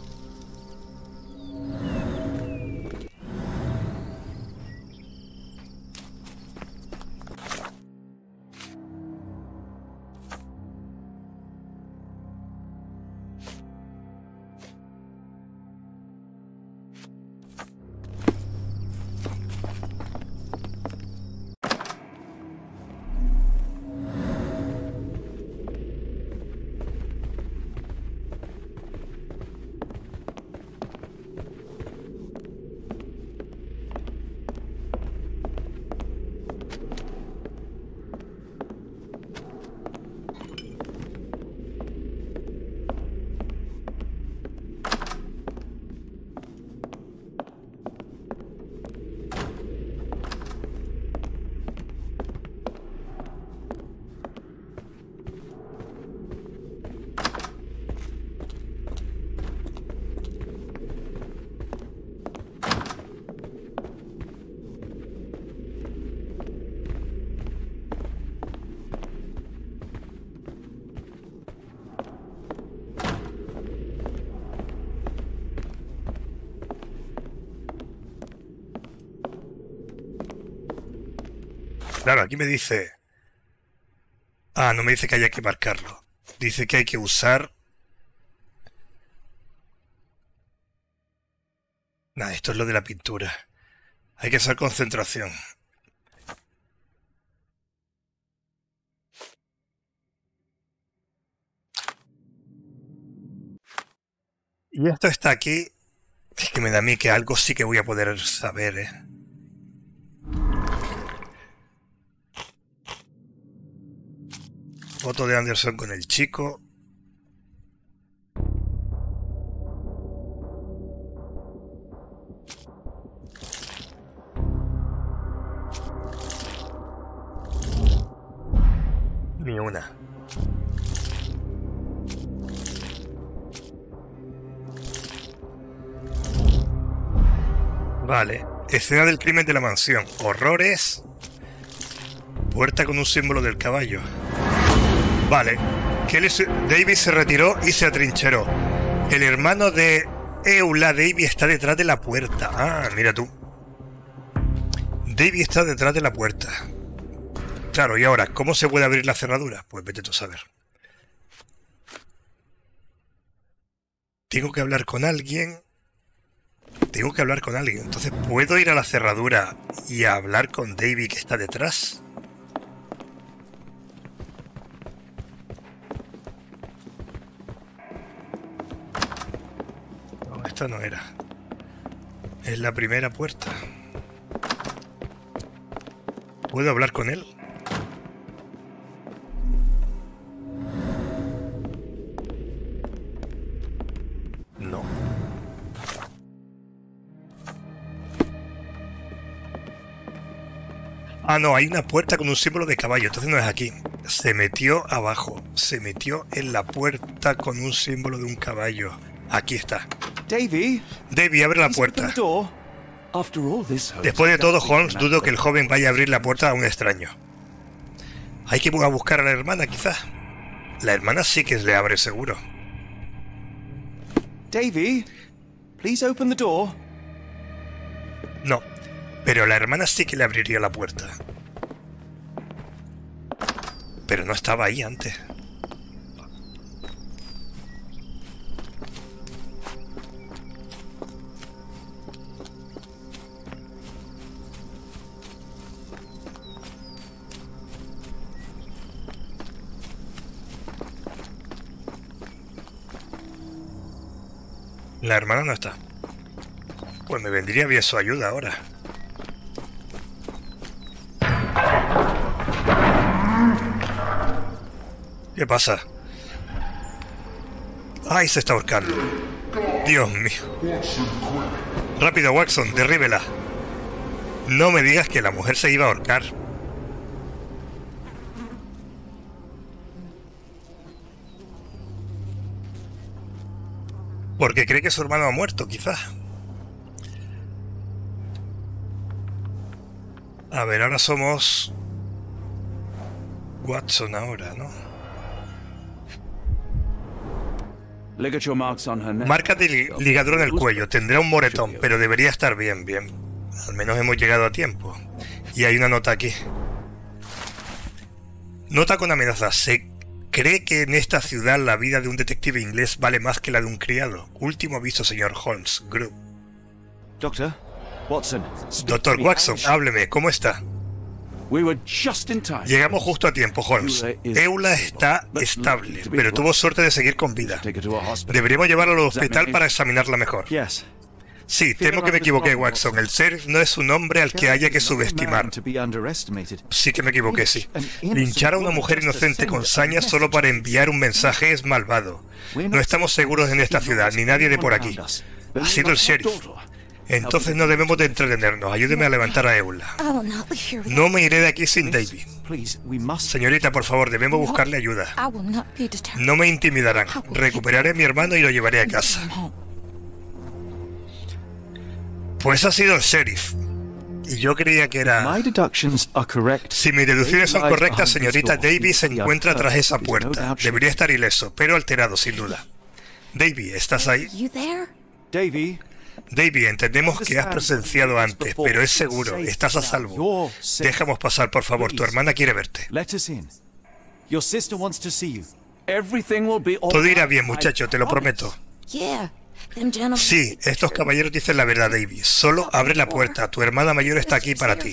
Claro, aquí me dice... Ah, no me dice que haya que marcarlo. Dice que hay que usar... Nah, esto es lo de la pintura. Hay que usar concentración. Y esto está aquí... Es que me da a mí que algo sí que voy a poder saber, ¿eh? Foto de Anderson con el chico. Ni una. Vale. Escena del crimen de la mansión. Horrores. Puerta con un símbolo del caballo. Vale. David se retiró y se atrincheró. El hermano de Eula, David, está detrás de la puerta. Ah, mira tú. David está detrás de la puerta. Claro, y ahora, ¿cómo se puede abrir la cerradura? Pues vete tú a saber. Tengo que hablar con alguien. Tengo que hablar con alguien. Entonces, ¿puedo ir a la cerradura y hablar con David que está detrás? No, esta no era. Es la primera puerta. ¿Puedo hablar con él? No. Ah, no, hay una puerta con un símbolo de caballo, entonces no es aquí. Se metió abajo, se metió en la puerta con un símbolo de un caballo. Aquí está. Davy, Davy, abre la puerta. Después de todo, Holmes, dudo que el joven vaya a abrir la puerta a un extraño. Hay que ir a buscar a la hermana, quizás. La hermana sí que le abre seguro. Davy, please open the door. No, pero la hermana sí que le abriría la puerta. Pero no estaba ahí antes. La hermana no está. Pues me vendría bien su ayuda ahora. ¿Qué pasa? ¡Ay, se está ahorcando! ¡Dios mío! ¡Rápido, Watson! ¡Derríbela! No me digas que la mujer se iba a ahorcar. Porque cree que su hermano ha muerto, quizás. A ver, ahora somos... Watson ahora, ¿no? Marca de ligadura en el cuello. Tendrá un moretón, pero debería estar bien, bien. Al menos hemos llegado a tiempo. Y hay una nota aquí. Nota con amenaza. Se cree que en esta ciudad la vida de un detective inglés vale más que la de un criado. Último aviso, señor Holmes. Group. Doctor Watson. Doctor Watson, hábleme. ¿Cómo está? Llegamos justo a tiempo, Holmes. Eula está estable, pero tuvo suerte de seguir con vida. Deberíamos llevarla al hospital para examinarla mejor. Sí, temo que me equivoqué, Watson. El sheriff no es un hombre al que haya que subestimar. Sí que me equivoqué, sí. Linchar a una mujer inocente con saña solo para enviar un mensaje es malvado. No estamos seguros en esta ciudad, ni nadie de por aquí. Ha sido el sheriff. Entonces no debemos de entretenernos. Ayúdeme a levantar a Eula. No me iré de aquí sin David. Señorita, por favor, debemos buscarle ayuda. No me intimidarán. Recuperaré a mi hermano y lo llevaré a casa. Pues ha sido el sheriff. Y yo creía que era... Si mis deducciones son correctas, señorita, David se encuentra tras esa puerta. Debería estar ileso, pero alterado, sin duda. David, ¿estás ahí? Davy. David, entendemos que has presenciado antes, pero es seguro, estás a salvo. Déjanos pasar, por favor, tu hermana quiere verte. Todo irá bien, muchacho, te lo prometo. Sí, estos caballeros dicen la verdad, David. Solo abre la puerta, tu hermana mayor está aquí para ti.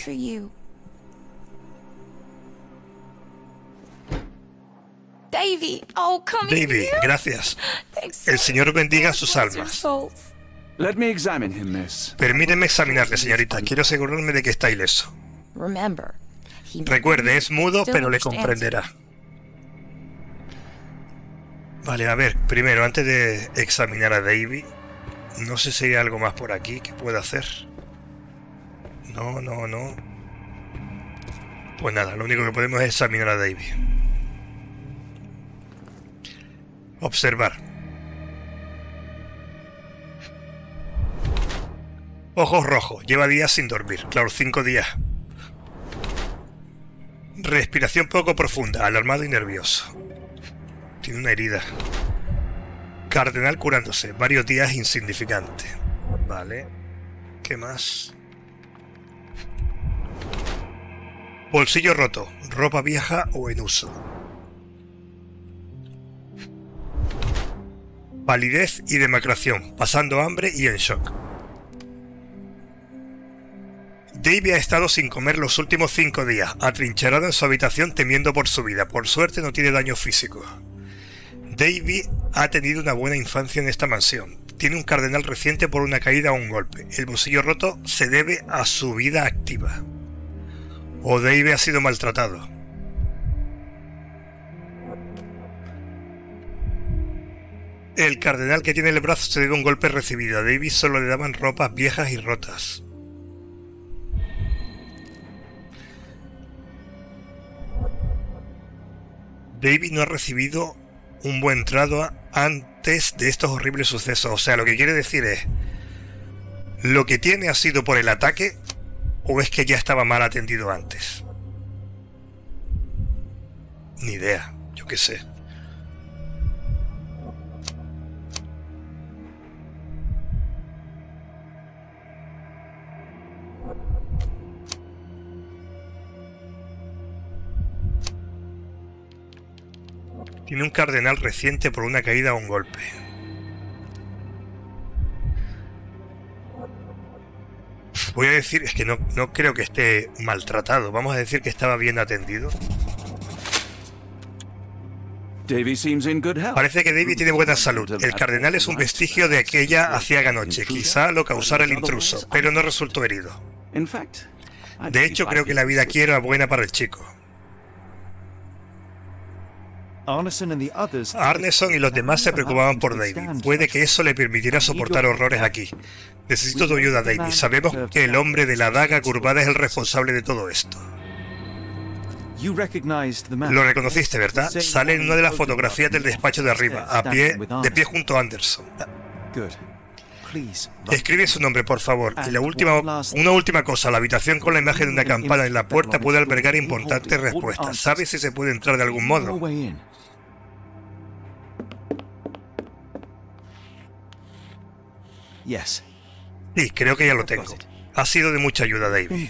David, oh, come David, gracias. El Señor bendiga sus almas. Permíteme examinarle, señorita. Quiero asegurarme de que está ileso. Recuerde, es mudo, pero le comprenderá. Vale, a ver, primero, antes de examinar a David, no sé si hay algo más por aquí que pueda hacer. No, no, no. Pues nada, lo único que podemos es examinar a David. Observar. Ojos rojos. Lleva días sin dormir. Claro, cinco días. Respiración poco profunda. Alarmado y nervioso. Tiene una herida. Cardenal curándose. Varios días insignificante. Vale. ¿Qué más? Bolsillo roto. Ropa vieja o en uso. Palidez y demacración. Pasando hambre y en shock. Davey ha estado sin comer los últimos cinco días, atrincherado en su habitación temiendo por su vida. Por suerte no tiene daño físico. Davey ha tenido una buena infancia en esta mansión. Tiene un cardenal reciente por una caída o un golpe. El bolsillo roto se debe a su vida activa. O Davey ha sido maltratado. El cardenal que tiene el brazo se debe a un golpe recibido. A Davey solo le daban ropas viejas y rotas. Davey no ha recibido un buen trato antes de estos horribles sucesos. O sea, lo que quiere decir es... ¿lo que tiene ha sido por el ataque o es que ya estaba mal atendido antes? Ni idea, yo qué sé. Tiene un cardenal reciente por una caída o un golpe. Voy a decir, es que no, no creo que esté maltratado. Vamos a decir que estaba bien atendido. Davey seems in good health. Parece que Davey tiene buena salud. El cardenal es un vestigio de aquella aciaga noche. Quizá lo causara el intruso, pero no resultó herido. De hecho, creo que la vida aquí era buena para el chico. Arneson y los demás se preocupaban por Davey. Puede que eso le permitiera soportar horrores aquí. Necesito tu ayuda, Davey. Sabemos que el hombre de la daga curvada es el responsable de todo esto. Lo reconociste, ¿verdad? Sale en una de las fotografías del despacho de arriba, a pie, de pie junto a Anderson. Escribe su nombre, por favor. Y la última, una última cosa. La habitación con la imagen de una campana en la puerta puede albergar importantes respuestas. ¿Sabes si se puede entrar de algún modo? Sí, creo que ya lo tengo. Ha sido de mucha ayuda, Davey.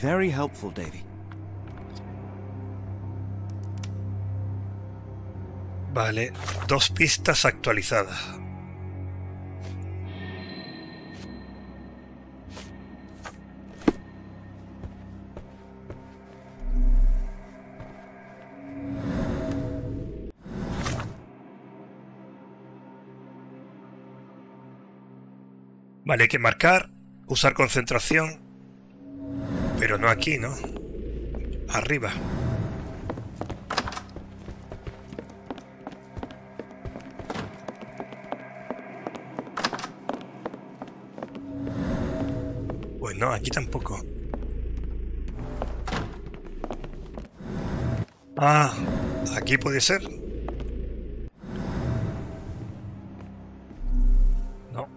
Vale, dos pistas actualizadas. Vale, hay que marcar, usar concentración, pero no aquí, ¿no? Arriba. Pues no, aquí tampoco. Ah, aquí puede ser. No.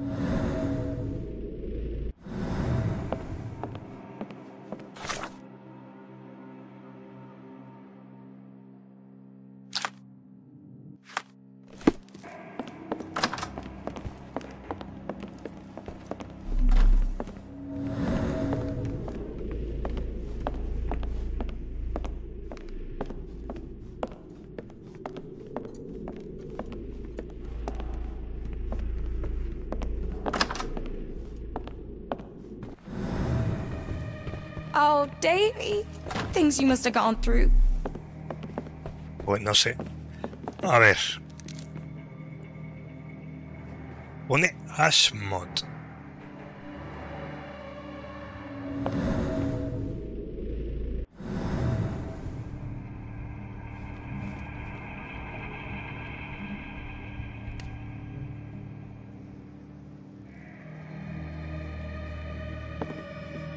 Oh, Davey. Things you must have gone through. Pues no sé. A ver. Pone Ashmont.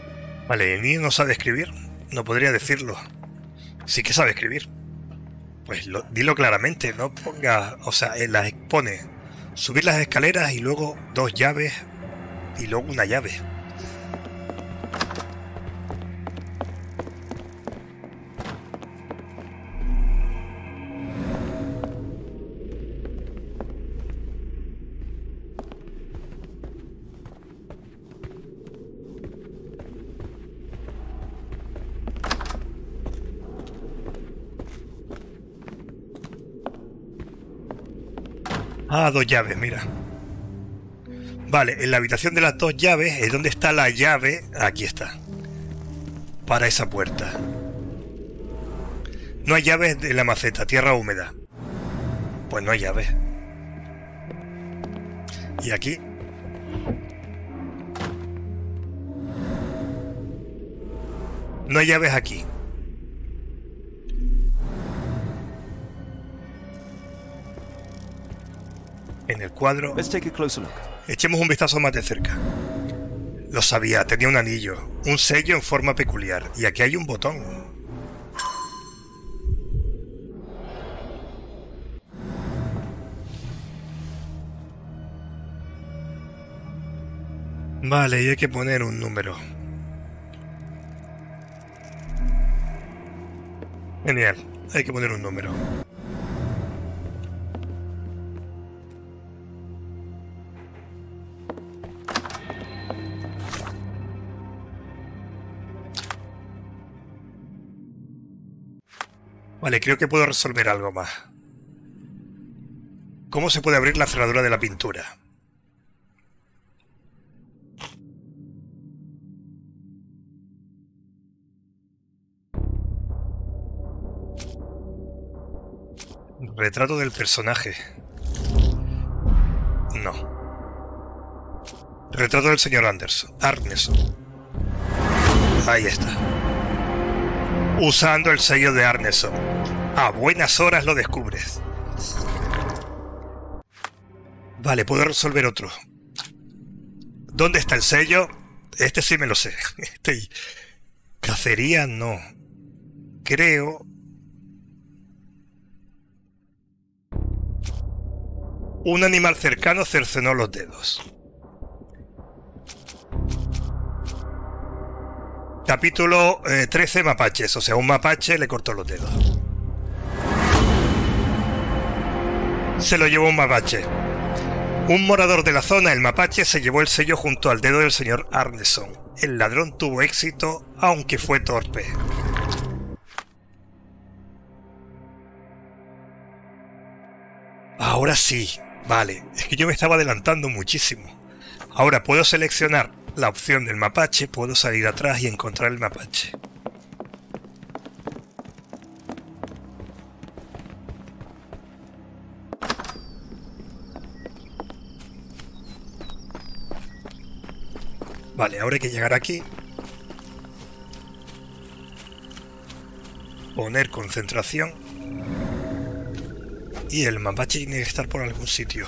Vale, el niño no sabe escribir. No podría decirlo. Sí que sabe escribir. Pues lo, dilo claramente, no ponga, o sea, él las pone subir las escaleras y luego dos llaves y luego una llave. Ah, dos llaves, mira. Vale, en la habitación de las dos llaves es donde está la llave. Aquí está. Para esa puerta. No hay llaves de la maceta, tierra húmeda. Pues no hay llaves. Y aquí. No hay llaves aquí. En el cuadro. Let's take a closer look. Echemos un vistazo más de cerca. Lo sabía, tenía un anillo, un sello en forma peculiar. Y aquí hay un botón. Vale, y hay que poner un número. Genial, hay que poner un número. Vale, creo que puedo resolver algo más. ¿Cómo se puede abrir la cerradura de la pintura? Retrato del personaje. No. Retrato del señor Anderson. Arneson. Ahí está. Usando el sello de Arneson. A buenas horas lo descubres. Vale, puedo resolver otro. ¿Dónde está el sello? Este sí me lo sé. Este... Cacería no. Creo... Un animal cercano cercenó los dedos. Capítulo eh, trece, mapaches. O sea, un mapache le cortó los dedos. Se lo llevó un mapache. Un morador de la zona, el mapache, se llevó el sello junto al dedo del señor Arneson. El ladrón tuvo éxito, aunque fue torpe. Ahora sí. Vale, es que yo me estaba adelantando muchísimo. Ahora puedo seleccionar la opción del mapache, puedo salir atrás y encontrar el mapache. Vale, ahora hay que llegar aquí. Poner concentración. Y el mapache tiene que estar por algún sitio.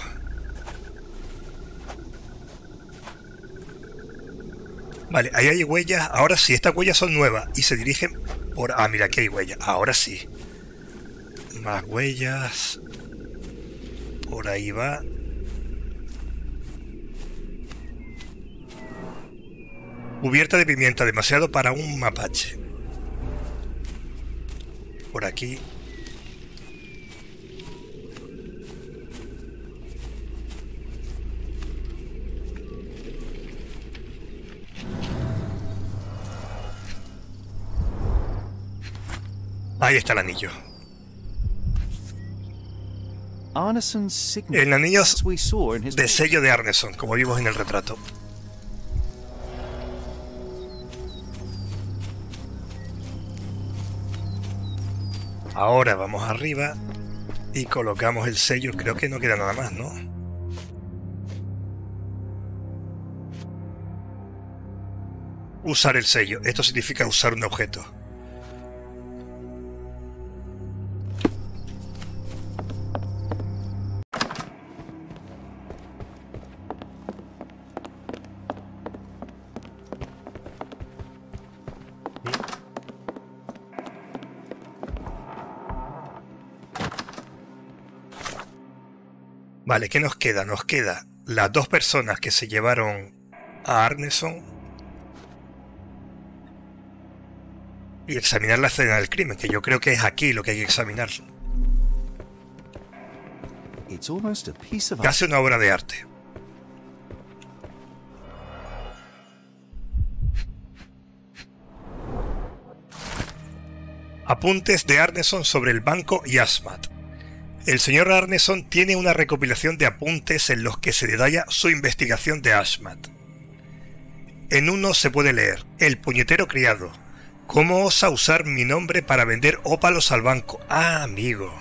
Vale, ahí hay huellas. Ahora sí, estas huellas son nuevas y se dirigen por... Ah, mira, aquí hay huellas. Ahora sí. Más huellas. Por ahí va. Cubierta de pimienta, demasiado para un mapache. Por aquí. Ahí está el anillo. El anillo de sello de Arneson, como vimos en el retrato. Ahora vamos arriba y colocamos el sello. Creo que no queda nada más, ¿no? Usar el sello. Esto significa usar un objeto. Vale, ¿qué nos queda? Nos queda las dos personas que se llevaron a Arneson y examinar la escena del crimen, que yo creo que es aquí lo que hay que examinar. It's almost a piece of Casi una obra de arte. Apuntes de Arneson sobre el banco y Ashmat. El señor Arneson tiene una recopilación de apuntes en los que se detalla su investigación de Ashmat. En uno se puede leer: el puñetero criado. ¿Cómo osa usar mi nombre para vender ópalos al banco? Ah, amigo.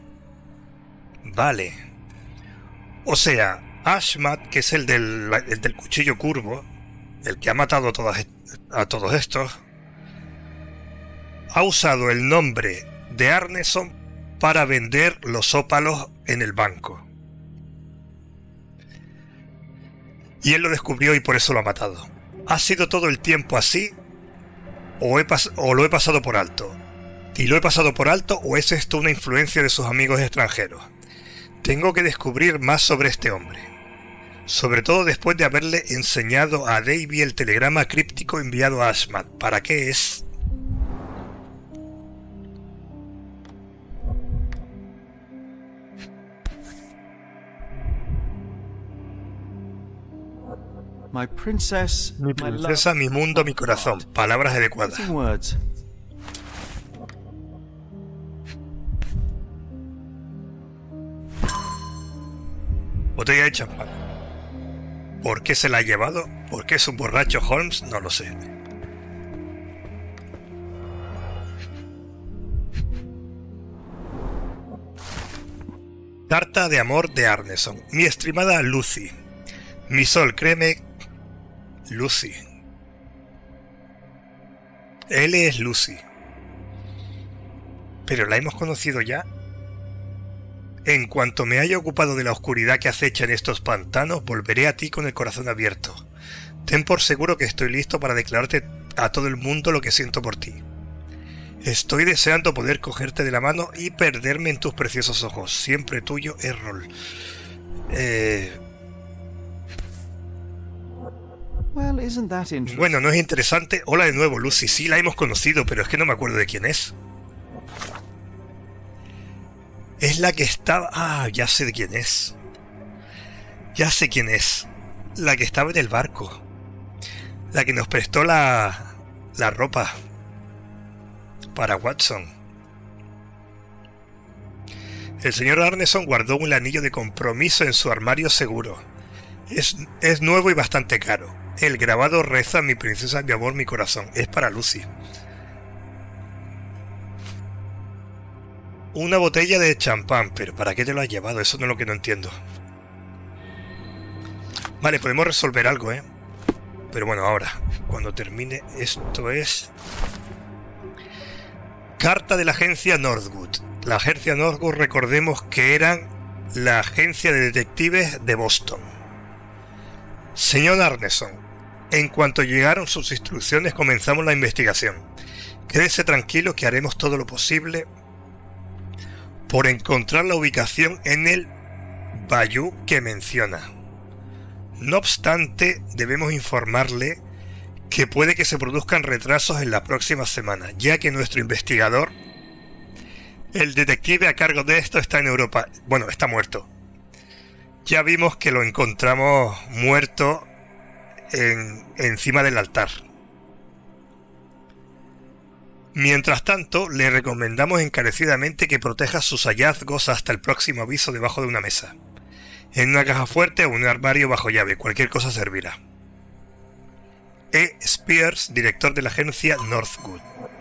Vale. O sea, Ashmat, que es el del, el del cuchillo curvo, el que ha matado a, todas, a todos estos, ha usado el nombre de Arneson para vender los ópalos en el banco. Y él lo descubrió y por eso lo ha matado. ¿Ha sido todo el tiempo así? ¿O, he o lo he pasado por alto? ¿Y lo he pasado por alto o es esto una influencia de sus amigos extranjeros? Tengo que descubrir más sobre este hombre. Sobre todo después de haberle enseñado a Davy el telegrama críptico enviado a Ashmat. ¿Para qué es? My princess, mi princesa, mi mundo, mi corazón. Palabras adecuadas. Botella de champán. ¿Por qué se la ha llevado? ¿Por qué es un borracho Holmes? No lo sé. Carta de amor de Arneson. Mi estimada Lucy. Mi sol, créeme... Lucy. Él es Lucy. ¿Pero la hemos conocido ya? En cuanto me haya ocupado de la oscuridad que acecha en estos pantanos, volveré a ti con el corazón abierto. Ten por seguro que estoy listo para declararte a todo el mundo lo que siento por ti. Estoy deseando poder cogerte de la mano y perderme en tus preciosos ojos. Siempre tuyo, Errol. Eh... Well, isn't that interesting? Bueno, ¿no es interesante? Hola de nuevo, Lucy. Sí, la hemos conocido, pero es que no me acuerdo de quién es. Es la que estaba... Ah, ya sé de quién es. Ya sé quién es. La que estaba en el barco. La que nos prestó la... la ropa. Para Watson. El señor Arneson guardó un anillo de compromiso en su armario seguro. Es, es nuevo y bastante caro. El grabado reza: mi princesa, mi amor, mi corazón. Es para Lucy. Una botella de champán. ¿Pero para qué te lo has llevado? Eso no es lo que no entiendo. Vale, podemos resolver algo, ¿eh? Pero bueno, ahora, cuando termine, esto es... Carta de la agencia Northwood. La agencia Northwood, recordemos que eran la agencia de detectives de Boston. Señor Arneson, en cuanto llegaron sus instrucciones, comenzamos la investigación. Quédese tranquilo que haremos todo lo posible por encontrar la ubicación en el bayou que menciona. No obstante, debemos informarle que puede que se produzcan retrasos en la próxima semana, ya que nuestro investigador, el detective a cargo de esto, está en Europa. Bueno, está muerto. Ya vimos que lo encontramos muerto en, encima del altar. Mientras tanto, le recomendamos encarecidamente que proteja sus hallazgos hasta el próximo aviso debajo de una mesa, en una caja fuerte o un armario bajo llave. Cualquier cosa servirá. E. Spears, director de la agencia Northwood.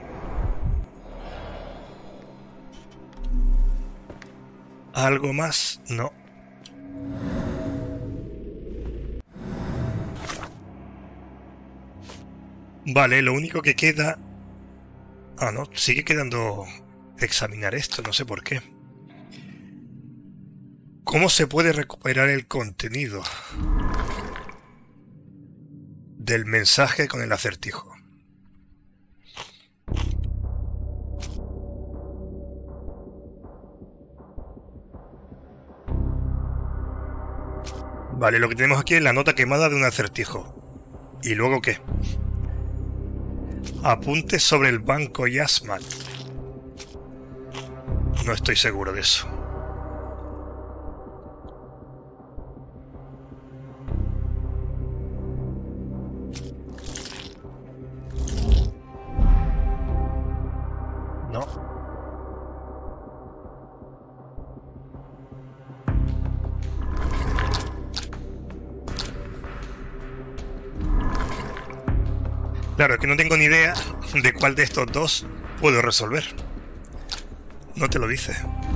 ¿Algo más? No. Vale, lo único que queda... Ah, no, sigue quedando examinar esto, no sé por qué. ¿Cómo se puede recuperar el contenido del mensaje con el acertijo? Vale, lo que tenemos aquí es la nota quemada de un acertijo. ¿Y luego qué? Apuntes sobre el banco Yasmat. No estoy seguro de eso. No. Claro, es que no tengo ni idea de cuál de estos dos puedo resolver. No te lo dice.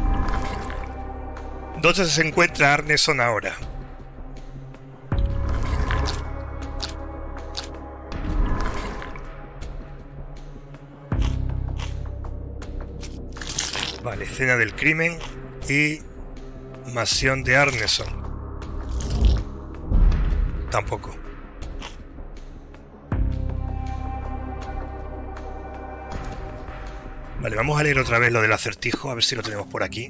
¿Dónde se encuentra Arneson ahora? Vale, escena del crimen y mansión de Arneson. Tampoco. Vale, vamos a leer otra vez lo del acertijo, a ver si lo tenemos por aquí.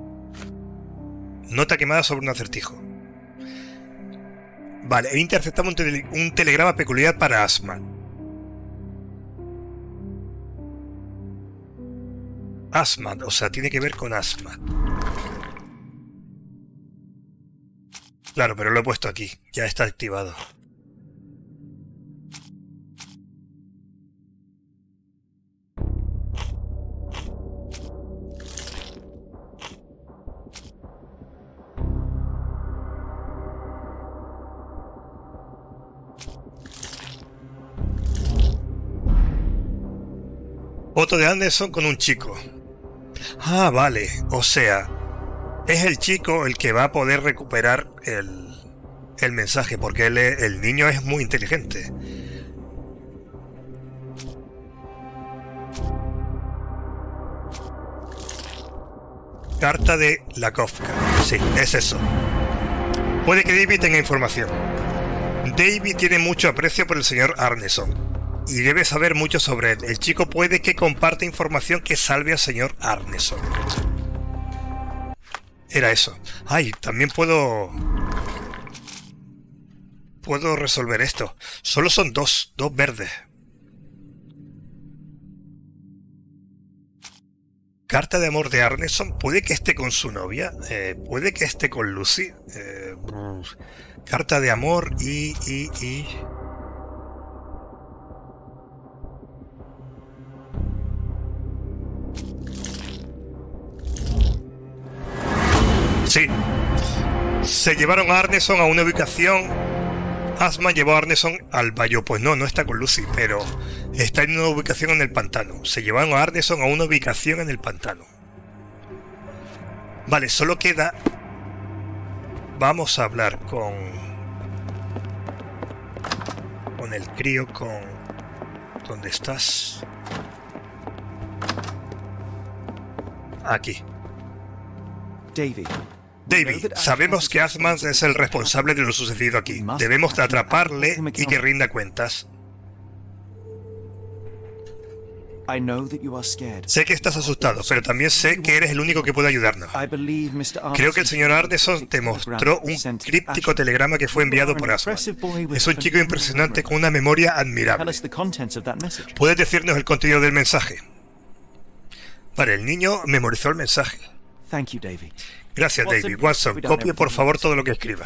Nota quemada sobre un acertijo. Vale, he interceptado un, tele un telegrama peculiar para Asmat. Asmat, o sea, tiene que ver con Asmat. Claro, pero lo he puesto aquí, ya está activado. Foto de Anderson con un chico. Ah, vale. O sea, es el chico el que va a poder recuperar el, el mensaje, porque él, el niño es muy inteligente. Carta de Lakovka. Sí, es eso. Puede que David tenga información. David tiene mucho aprecio por el señor Arneson y debe saber mucho sobre él. El chico puede que comparte información que salve al señor Arneson. Era eso. Ay, también puedo... Puedo resolver esto. Solo son dos, dos verdes. Carta de amor de Arneson. Puede que esté con su novia. Eh, puede que esté con Lucy. Eh, carta de amor y... y, y... Sí. Se llevaron a Arneson a una ubicación. Asma llevó a Arneson al valle. Pues no, no está con Lucy, pero está en una ubicación en el pantano. Se llevaron a Arneson a una ubicación en el pantano. Vale, solo queda... Vamos a hablar con... Con el crío, con... ¿Dónde estás? Aquí. Davey. David, sabemos que Asman es el responsable de lo sucedido aquí. Debemos atraparle y que rinda cuentas. Sé que estás asustado, pero también sé que eres el único que puede ayudarnos. Creo que el señor Arneson te mostró un críptico telegrama que fue enviado por Asman. Es un chico impresionante con una memoria admirable. ¿Puedes decirnos el contenido del mensaje? Vale, el niño memorizó el mensaje. Gracias, David. Watson, copie por favor todo lo que escriba.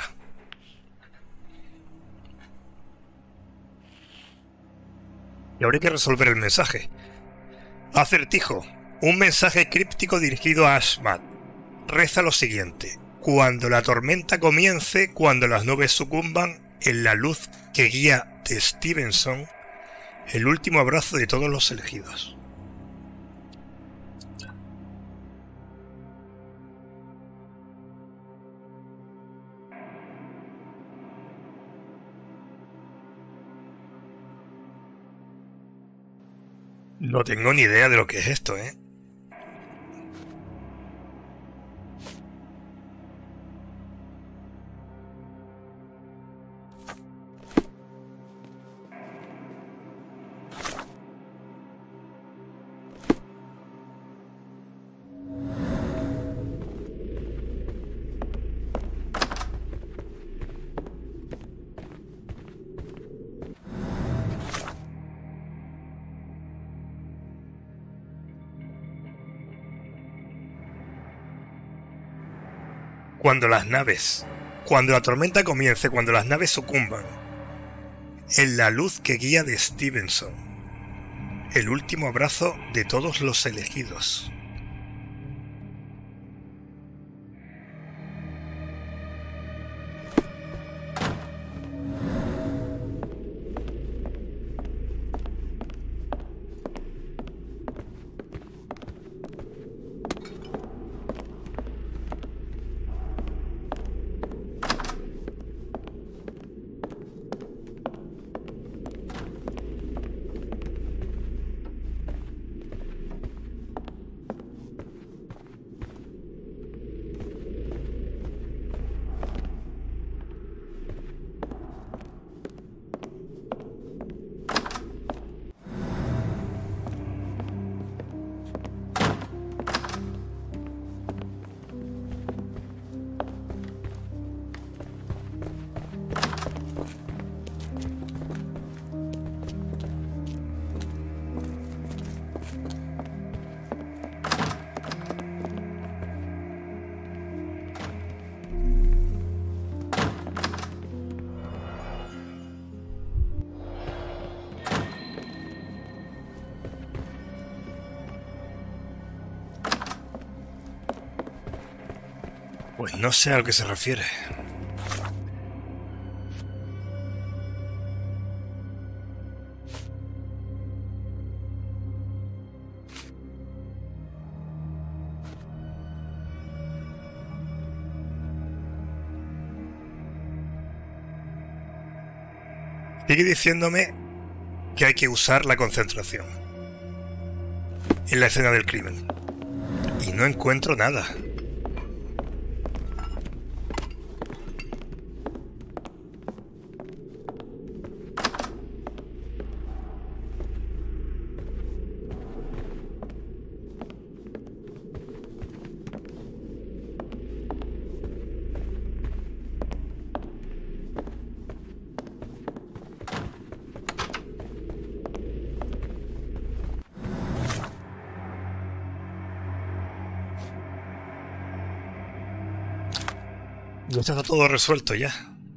Y ahora hay que resolver el mensaje. Acertijo. Un mensaje críptico dirigido a Asmat. Reza lo siguiente. Cuando la tormenta comience, cuando las nubes sucumban, en la luz que guía de Stevenson, el último abrazo de todos los elegidos. No tengo ni idea de lo que es esto, ¿eh? Cuando las naves, cuando la tormenta comience, cuando las naves sucumban, en la luz que guía de Stevenson, el último abrazo de todos los elegidos. Pues no sé a lo que se refiere. Sigue diciéndome que hay que usar la concentración en la escena del crimen. Y no encuentro nada. Ya está todo resuelto ya.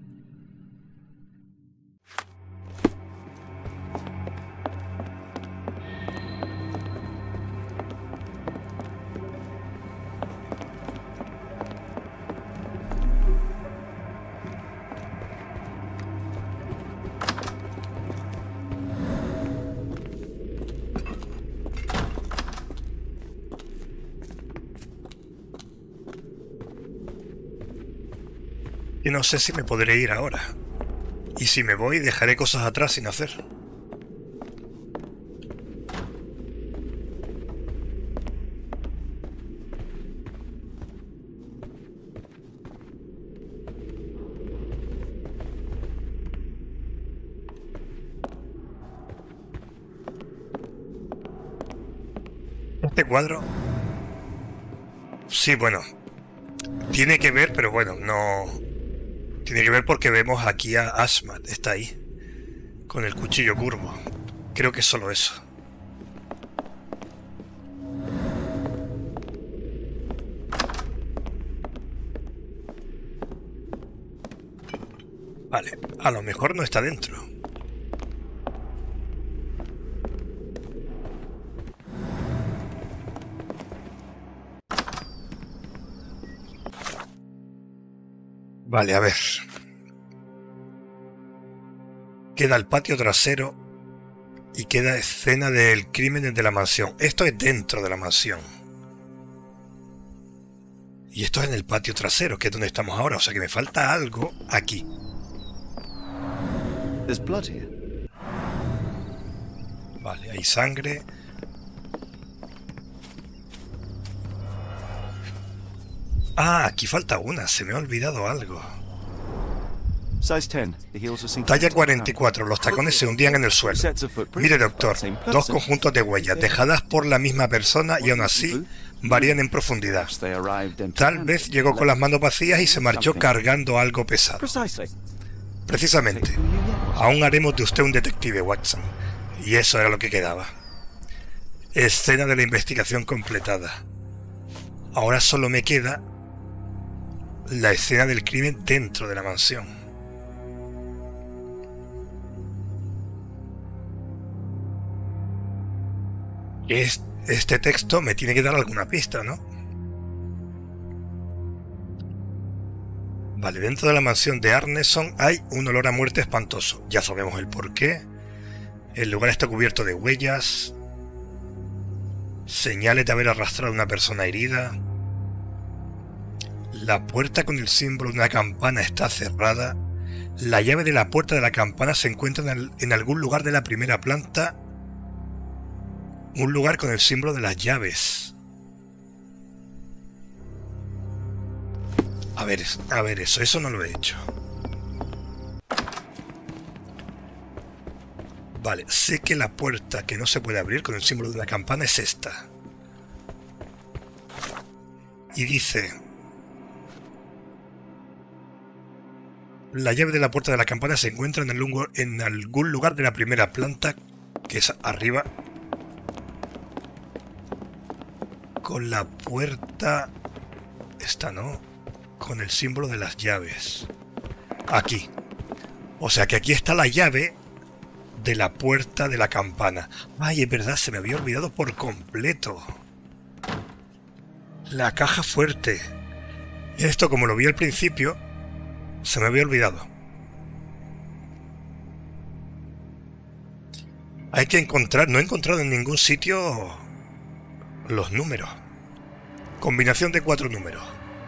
Y no sé si me podré ir ahora. Y si me voy, dejaré cosas atrás sin hacer. Este cuadro... Sí, bueno. Tiene que ver, pero bueno, no... Tiene que ver porque vemos aquí a Ashmat, está ahí, con el cuchillo curvo. Creo que es solo eso. Vale, a lo mejor no está dentro. Vale, a ver. Queda el patio trasero y queda escena del crimen desde la mansión. Esto es dentro de la mansión. Y esto es en el patio trasero, que es donde estamos ahora. O sea que me falta algo aquí. There's blood here. Vale, hay sangre. Ah, aquí falta una. Se me ha olvidado algo. Size ten. The heels are sinking. Talla cuarenta y cuatro. Los tacones se hundían en el suelo. Mire, doctor. Dos conjuntos de huellas dejadas por la misma persona y aún así varían en profundidad. Tal vez llegó con las manos vacías y se marchó cargando algo pesado. Precisamente. Aún haremos de usted un detective, Watson. Y eso era lo que quedaba. Escena de la investigación completada. Ahora solo me queda la escena del crimen dentro de la mansión. Es, este texto me tiene que dar alguna pista, ¿no? Vale, dentro de la mansión de Arneson hay un olor a muerte espantoso. Ya sabemos el porqué. El lugar está cubierto de huellas, señales de haber arrastrado a una persona herida. La puerta con el símbolo de una campana está cerrada. La llave de la puerta de la campana se encuentra en, el, en algún lugar de la primera planta. Un lugar con el símbolo de las llaves. A ver, a ver eso, eso no lo he hecho. Vale, sé que la puerta que no se puede abrir con el símbolo de la campana es esta. Y dice: la llave de la puerta de la campana se encuentra en, el, en algún lugar de la primera planta, que es arriba. Con la puerta... esta no. Con el símbolo de las llaves. Aquí. O sea que aquí está la llave de la puerta de la campana. Ay, es verdad, se me había olvidado por completo. La caja fuerte. Esto, como lo vi al principio, se me había olvidado. Hay que encontrar... no he encontrado en ningún sitio los números. Combinación de cuatro números.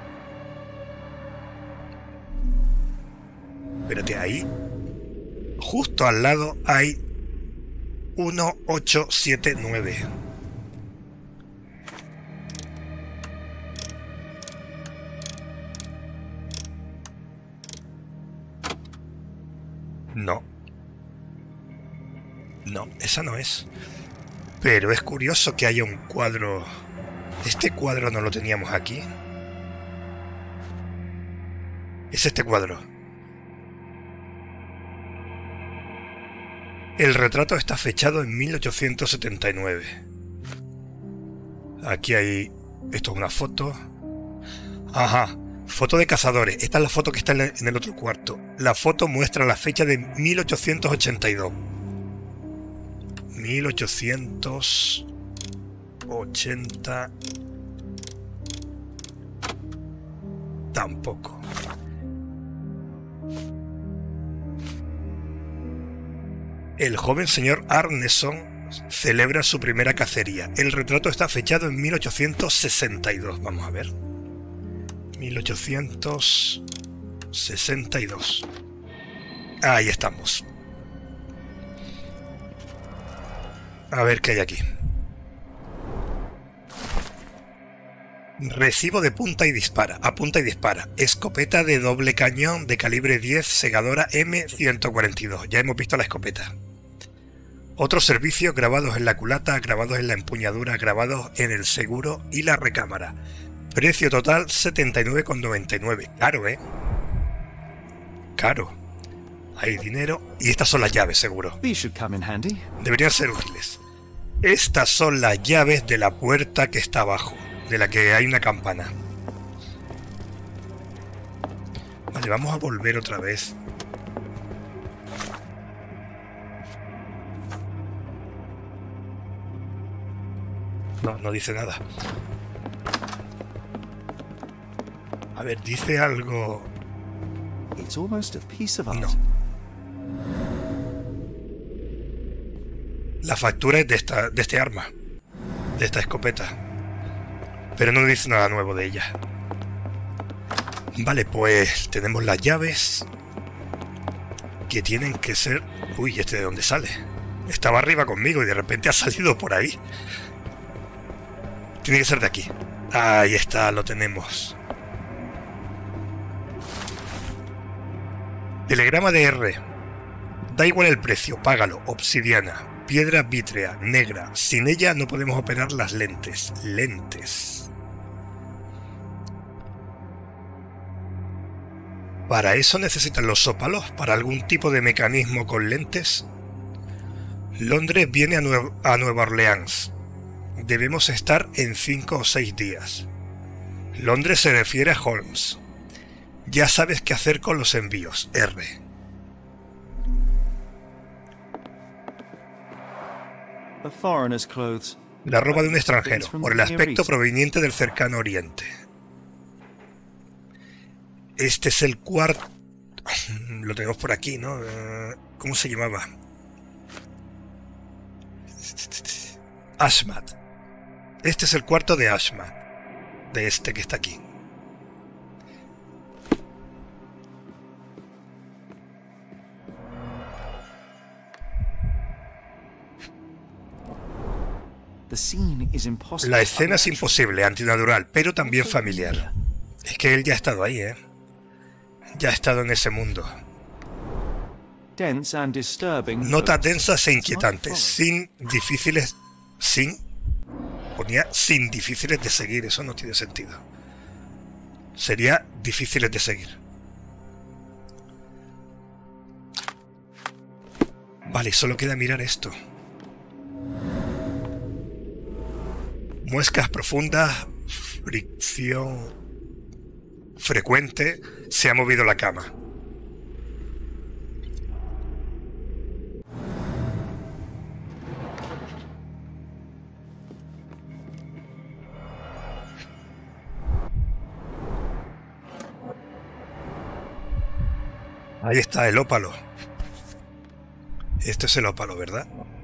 Espérate, ahí, justo al lado, hay uno ocho siete nueve. No. No, esa no es. Pero es curioso que haya un cuadro. Este cuadro no lo teníamos aquí. Es este cuadro. El retrato está fechado en mil ochocientos setenta y nueve. Aquí hay... esto es una foto. Ajá. Foto de cazadores. Esta es la foto que está en el otro cuarto. La foto muestra la fecha de mil ochocientos ochenta y dos. mil ochocientos ochenta... tampoco. El joven señor Arneson celebra su primera cacería. El retrato está fechado en mil ochocientos sesenta y dos. Vamos a ver. mil ochocientos sesenta y dos. Ahí estamos. A ver qué hay aquí. Recibo de punta y dispara. Apunta y dispara. Escopeta de doble cañón de calibre diez, segadora M ciento cuarenta y dos. Ya hemos visto la escopeta. Otros servicios grabados en la culata, grabados en la empuñadura, grabados en el seguro y la recámara. Precio total setenta y nueve con noventa y nueve. Caro, ¿eh? Caro. Hay dinero. Y estas son las llaves, seguro. Deberían ser útiles. Estas son las llaves de la puerta que está abajo, de la que hay una campana. Vale, vamos a volver otra vez. No, no dice nada. A ver, dice algo... No. La factura es de esta, de este arma, de esta escopeta, pero no dice nada nuevo de ella. Vale, pues tenemos las llaves, que tienen que ser... Uy, ¿este de dónde sale? Estaba arriba conmigo y de repente ha salido por ahí. Tiene que ser de aquí. Ahí está, lo tenemos. Telegrama de R. Da igual el precio, págalo. Obsidiana. Piedra vítrea, negra. Sin ella no podemos operar las lentes. Lentes. ¿Para eso necesitan los zópalos? ¿Para algún tipo de mecanismo con lentes? Londres viene a, Nue- a Nueva Orleans. Debemos estar en cinco o seis días. Londres se refiere a Holmes. Ya sabes qué hacer con los envíos. R. A foreigner's clothes. La ropa de un extranjero, por el aspecto proveniente del cercano oriente. Este es el cuarto... Lo tenemos por aquí, ¿no? ¿Cómo se llamaba? Ashmat. Este es el cuarto de Ashmat. De este que está aquí. La escena es imposible, antinatural, pero también familiar. Es que él ya ha estado ahí, ¿eh? Ya ha estado en ese mundo. Notas densas e inquietantes, sin difíciles... Sin... Ponía sin difíciles de seguir, eso no tiene sentido. Sería difíciles de seguir. Vale, solo queda mirar esto. Muescas profundas, fricción frecuente, se ha movido la cama. Ahí está el ópalo. Este es el ópalo, ¿verdad?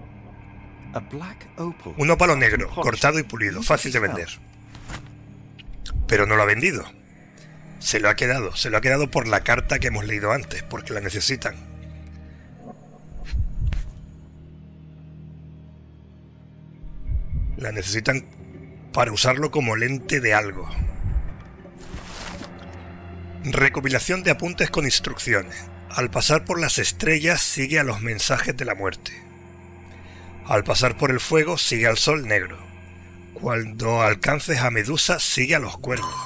Un ópalo negro, cortado y pulido, fácil de vender. Pero no lo ha vendido. Se lo ha quedado, se lo ha quedado por la carta que hemos leído antes, porque la necesitan. La necesitan para usarlo como lente de algo. Recopilación de apuntes con instrucciones. Al pasar por las estrellas sigue a los mensajes de la muerte. Al pasar por el fuego sigue al sol negro. Cuando alcances a Medusa sigue a los cuervos.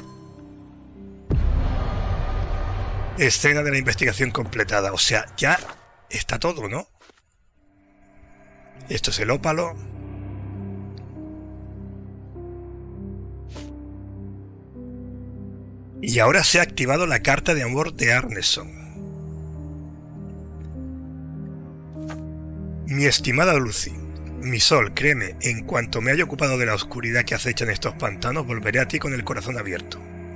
Escena de la investigación completada. O sea, ya está todo, ¿no? Esto es el ópalo. Y ahora se ha activado la carta de amor de Arneson. Mi estimada Lucy, mi sol, créeme, en cuanto me haya ocupado de la oscuridad que acecha en estos pantanos, volveré a ti con el corazón abierto.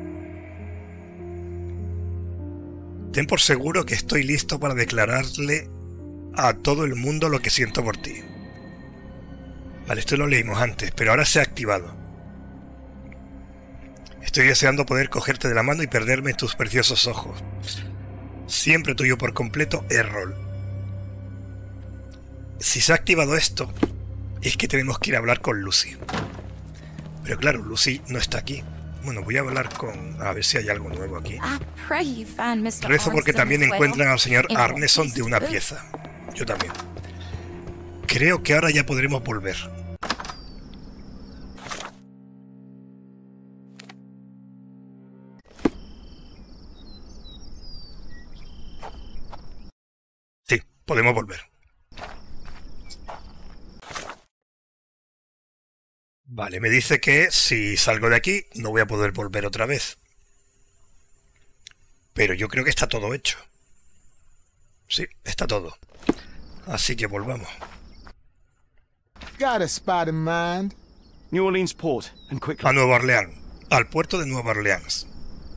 Ten por seguro que estoy listo para declararle a todo el mundo lo que siento por ti. Vale, esto lo leímos antes, pero ahora se ha activado. Estoy deseando poder cogerte de la mano y perderme en tus preciosos ojos. Siempre tuyo por completo, Errol. Si se ha activado esto, es que tenemos que ir a hablar con Lucy. Pero claro, Lucy no está aquí. Bueno, voy a hablar con... a ver si hay algo nuevo aquí. Rezo porque también encuentran al señor Arneson de una pieza. Yo también. Creo que ahora ya podremos volver. Sí, podemos volver. Vale, me dice que si salgo de aquí no voy a poder volver otra vez. Pero yo creo que está todo hecho. Sí, está todo. Así que volvamos. Got a spot in mind. New Orleans Port, and quickly. A Nueva Orleans. Al puerto de Nueva Orleans.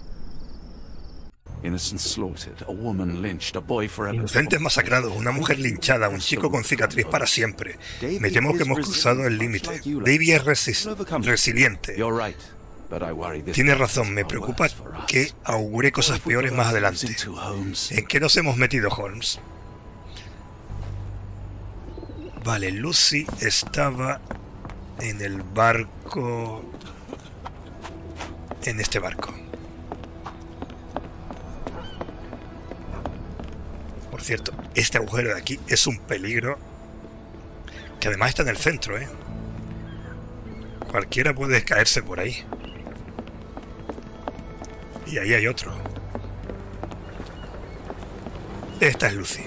Inocentes masacrados, una mujer linchada, un chico con cicatriz para siempre. Me temo que hemos cruzado el límite. Davy es resi- resiliente. Tiene razón, me preocupa que augure cosas peores más adelante. ¿En qué nos hemos metido, Holmes? Vale, Lucy estaba en el barco... En este barco. Por cierto, este agujero de aquí es un peligro, que además está en el centro, ¿eh? Cualquiera puede caerse por ahí. Y ahí hay otro. Esta es Lucy.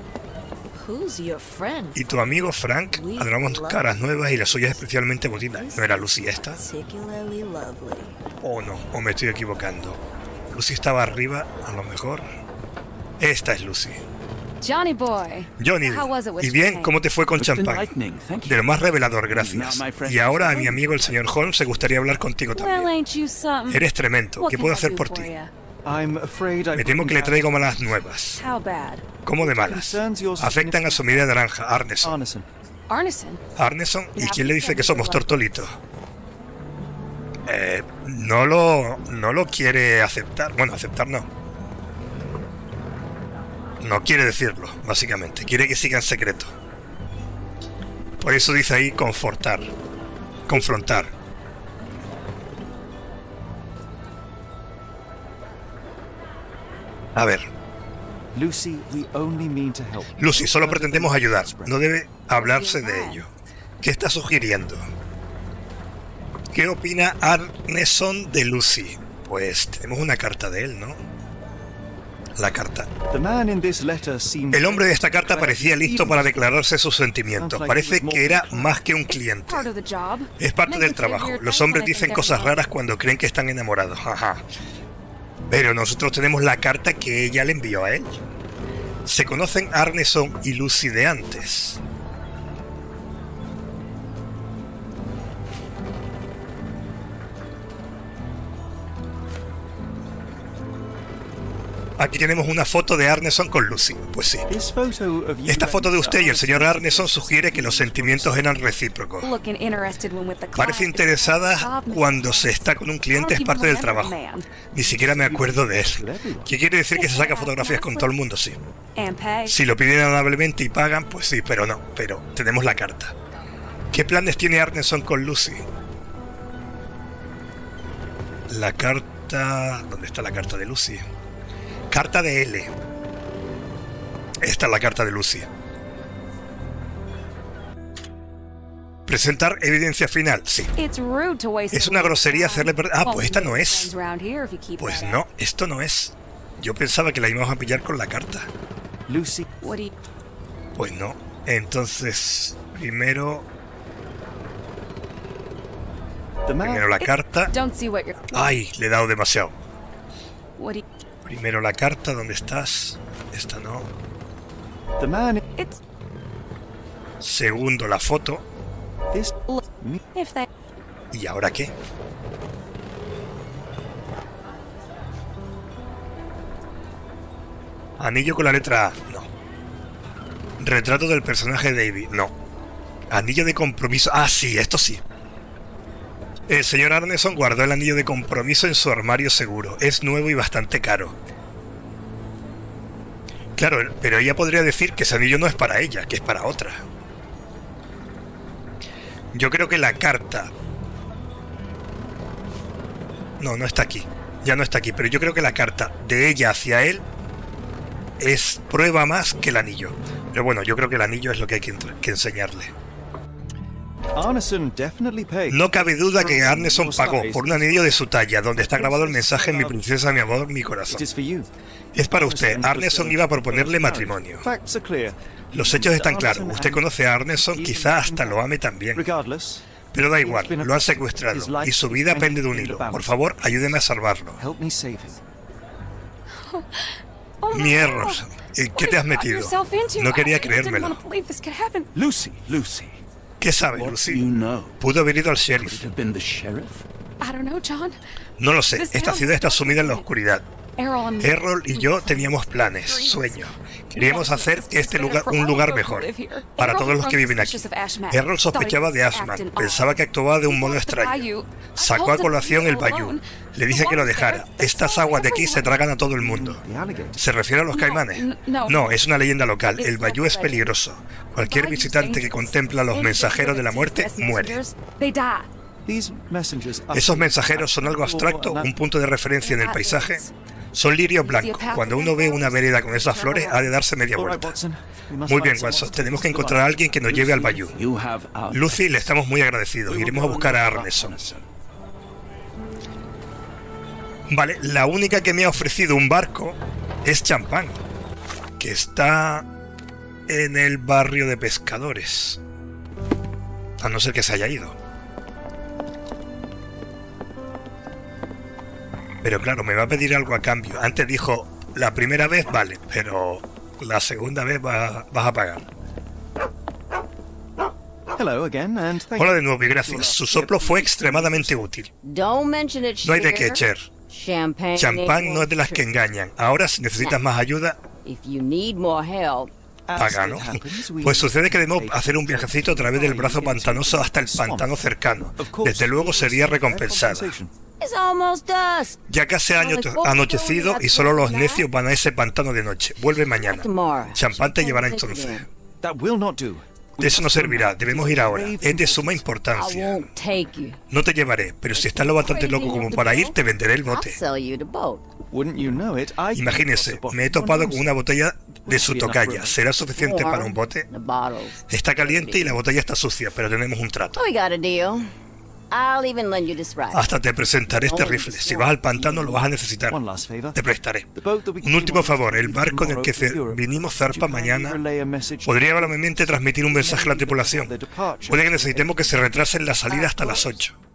¿Y tu amigo Frank? Adoramos caras nuevas y las suyas especialmente bonitas. ¿No era Lucy esta? ¿O no? ¿O me estoy equivocando? Lucy estaba arriba, a lo mejor. Esta es Lucy. Johnny boy. Johnny, y bien, ¿cómo te fue con champán? De lo más revelador, gracias. Y ahora a mi amigo el señor Holmes se gustaría hablar contigo también. Eres tremendo. ¿Qué puedo hacer por ti? Me temo que le traigo malas nuevas. ¿Cómo de malas? Afectan a su media naranja, Arneson. Arneson, ¿y quién le dice que somos tortolitos? Eh, no lo, no lo quiere aceptar. Bueno, aceptar no. No quiere decirlo, básicamente. Quiere que siga en secreto. Por eso dice ahí confortar. Confrontar. A ver. Lucy, we only mean to help. Lucy, solo pretendemos ayudar. No debe hablarse de ello. ¿Qué está sugiriendo? ¿Qué opina Arneson de Lucy? Pues tenemos una carta de él, ¿no? La carta. El hombre de esta carta parecía listo para declararse sus sentimientos. Parece que era más que un cliente. Es parte del trabajo. Los hombres dicen cosas raras cuando creen que están enamorados. Ajá. Pero nosotros tenemos la carta que ella le envió a él. Se conocen Arneson y Lucy de antes. Aquí tenemos una foto de Arneson con Lucy. Pues sí. Esta foto de usted y el señor Arneson sugiere que los sentimientos eran recíprocos. Parece interesada cuando se está con un cliente, es parte del trabajo. Ni siquiera me acuerdo de él. ¿Qué quiere decir que se saca fotografías con todo el mundo? Sí. Si lo piden amablemente y pagan, pues sí, pero no. Pero tenemos la carta. ¿Qué planes tiene Arneson con Lucy? La carta... ¿Dónde está la carta de Lucy? Carta de L. Esta es la carta de Lucy. Presentar evidencia final. Sí. Es una grosería hacerle perder... Ah, pues esta no es. Pues no, esto no es. Yo pensaba que la íbamos a pillar con la carta. Lucy. Pues no. Entonces, primero... Primero la carta. Ay, le he dado demasiado. Primero la carta, ¿dónde estás? Esta no. Segundo la foto. ¿Y ahora qué? Anillo con la letra A. No. Retrato del personaje de David. No. Anillo de compromiso. Ah, sí, esto sí. El señor Arneson guardó el anillo de compromiso en su armario seguro. Es nuevo y bastante caro. Claro, pero ella podría decir que ese anillo no es para ella, que es para otra. Yo creo que la carta... No, no está aquí. Ya no está aquí, pero yo creo que la carta de ella hacia él es prueba más que el anillo. Pero bueno, yo creo que el anillo es lo que hay que, que enseñarle. No cabe duda que Arneson pagó por un anillo de su talla, donde está grabado el mensaje: mi princesa, mi amor, mi corazón. Es para usted. Arneson iba a proponerle matrimonio. Los hechos están claros. Usted conoce a Arneson, quizá hasta lo ame también. Pero da igual, lo han secuestrado y su vida pende de un hilo. Por favor, ayúdeme a salvarlo. Mi error. ¿En qué te has metido? No quería creérmelo. Lucy, Lucy. ¿Qué sabe, Lucy? ¿Pudo haber ido al sheriff? No lo sé. Esta ciudad está sumida en la oscuridad. Errol y yo teníamos planes, sueños. Queríamos hacer este lugar un lugar mejor para todos los que viven aquí. Errol sospechaba de Ashman. Pensaba que actuaba de un modo extraño. Sacó a colación el bayou. Le dije que lo dejara. Estas aguas de aquí se tragan a todo el mundo. ¿Se refiere a los caimanes? No, es una leyenda local. El bayou es peligroso. Cualquier visitante que contempla a los mensajeros de la muerte muere. ¿Esos mensajeros son algo abstracto? ¿Un punto de referencia en el paisaje? Son lirios blancos. Cuando uno ve una vereda con esas flores, ha de darse media vuelta. Muy bien, Watson. Tenemos que encontrar a alguien que nos lleve al bayou. Lucy, le estamos muy agradecidos. Iremos a buscar a Arneson. Vale, la única que me ha ofrecido un barco es Champán, que está en el barrio de pescadores. A no ser que se haya ido. Pero claro, me va a pedir algo a cambio. Antes dijo, la primera vez vale, pero la segunda vez va, vas a pagar. Hello again, and thank Hola de nuevo y gracias. Su soplo fue extremadamente útil. Don't mention it, No hay de qué, Cher. Cher. Champagne, Champán no es de las que engañan. Ahora, si necesitas más ayuda, If you need more help, paga, ¿no? Pues sucede que debemos hacer un viajecito a través del brazo pantanoso hasta el pantano cercano. Desde luego sería recompensada. it's almost dusk. Ya casi ha año- anochecido y solo los necios van a ese pantano de noche. Vuelve mañana. Tomorrow. Champán te llevará entonces. That will not do. De eso no servirá, debemos ir ahora. Es de suma I importancia. won't take you. No te llevaré, pero si estás lo bastante loco como para ir, te venderé el I'll bote. sell you the boat. Wouldn't you know it? I Imagínese, me he topado con una botella de su tocaya. ¿Será suficiente para un bote? The bottles. Está caliente y la botella está sucia, pero tenemos un trato. We got a deal. I'll even lend you this rifle. Hasta te presentaré este rifle. Si vas al pantano lo vas a necesitar. One last favor. Te prestaré. The boat that we Un último came on favor, el leaves barco en el que tomorrow ce- for Europe. vinimos zarpa Would you kindly mañana. relay a message ¿Podría brevemente transmitir un mensaje a la tripulación? for the departure? Puede que necesitemos que se retrasen la salida hasta las ocho.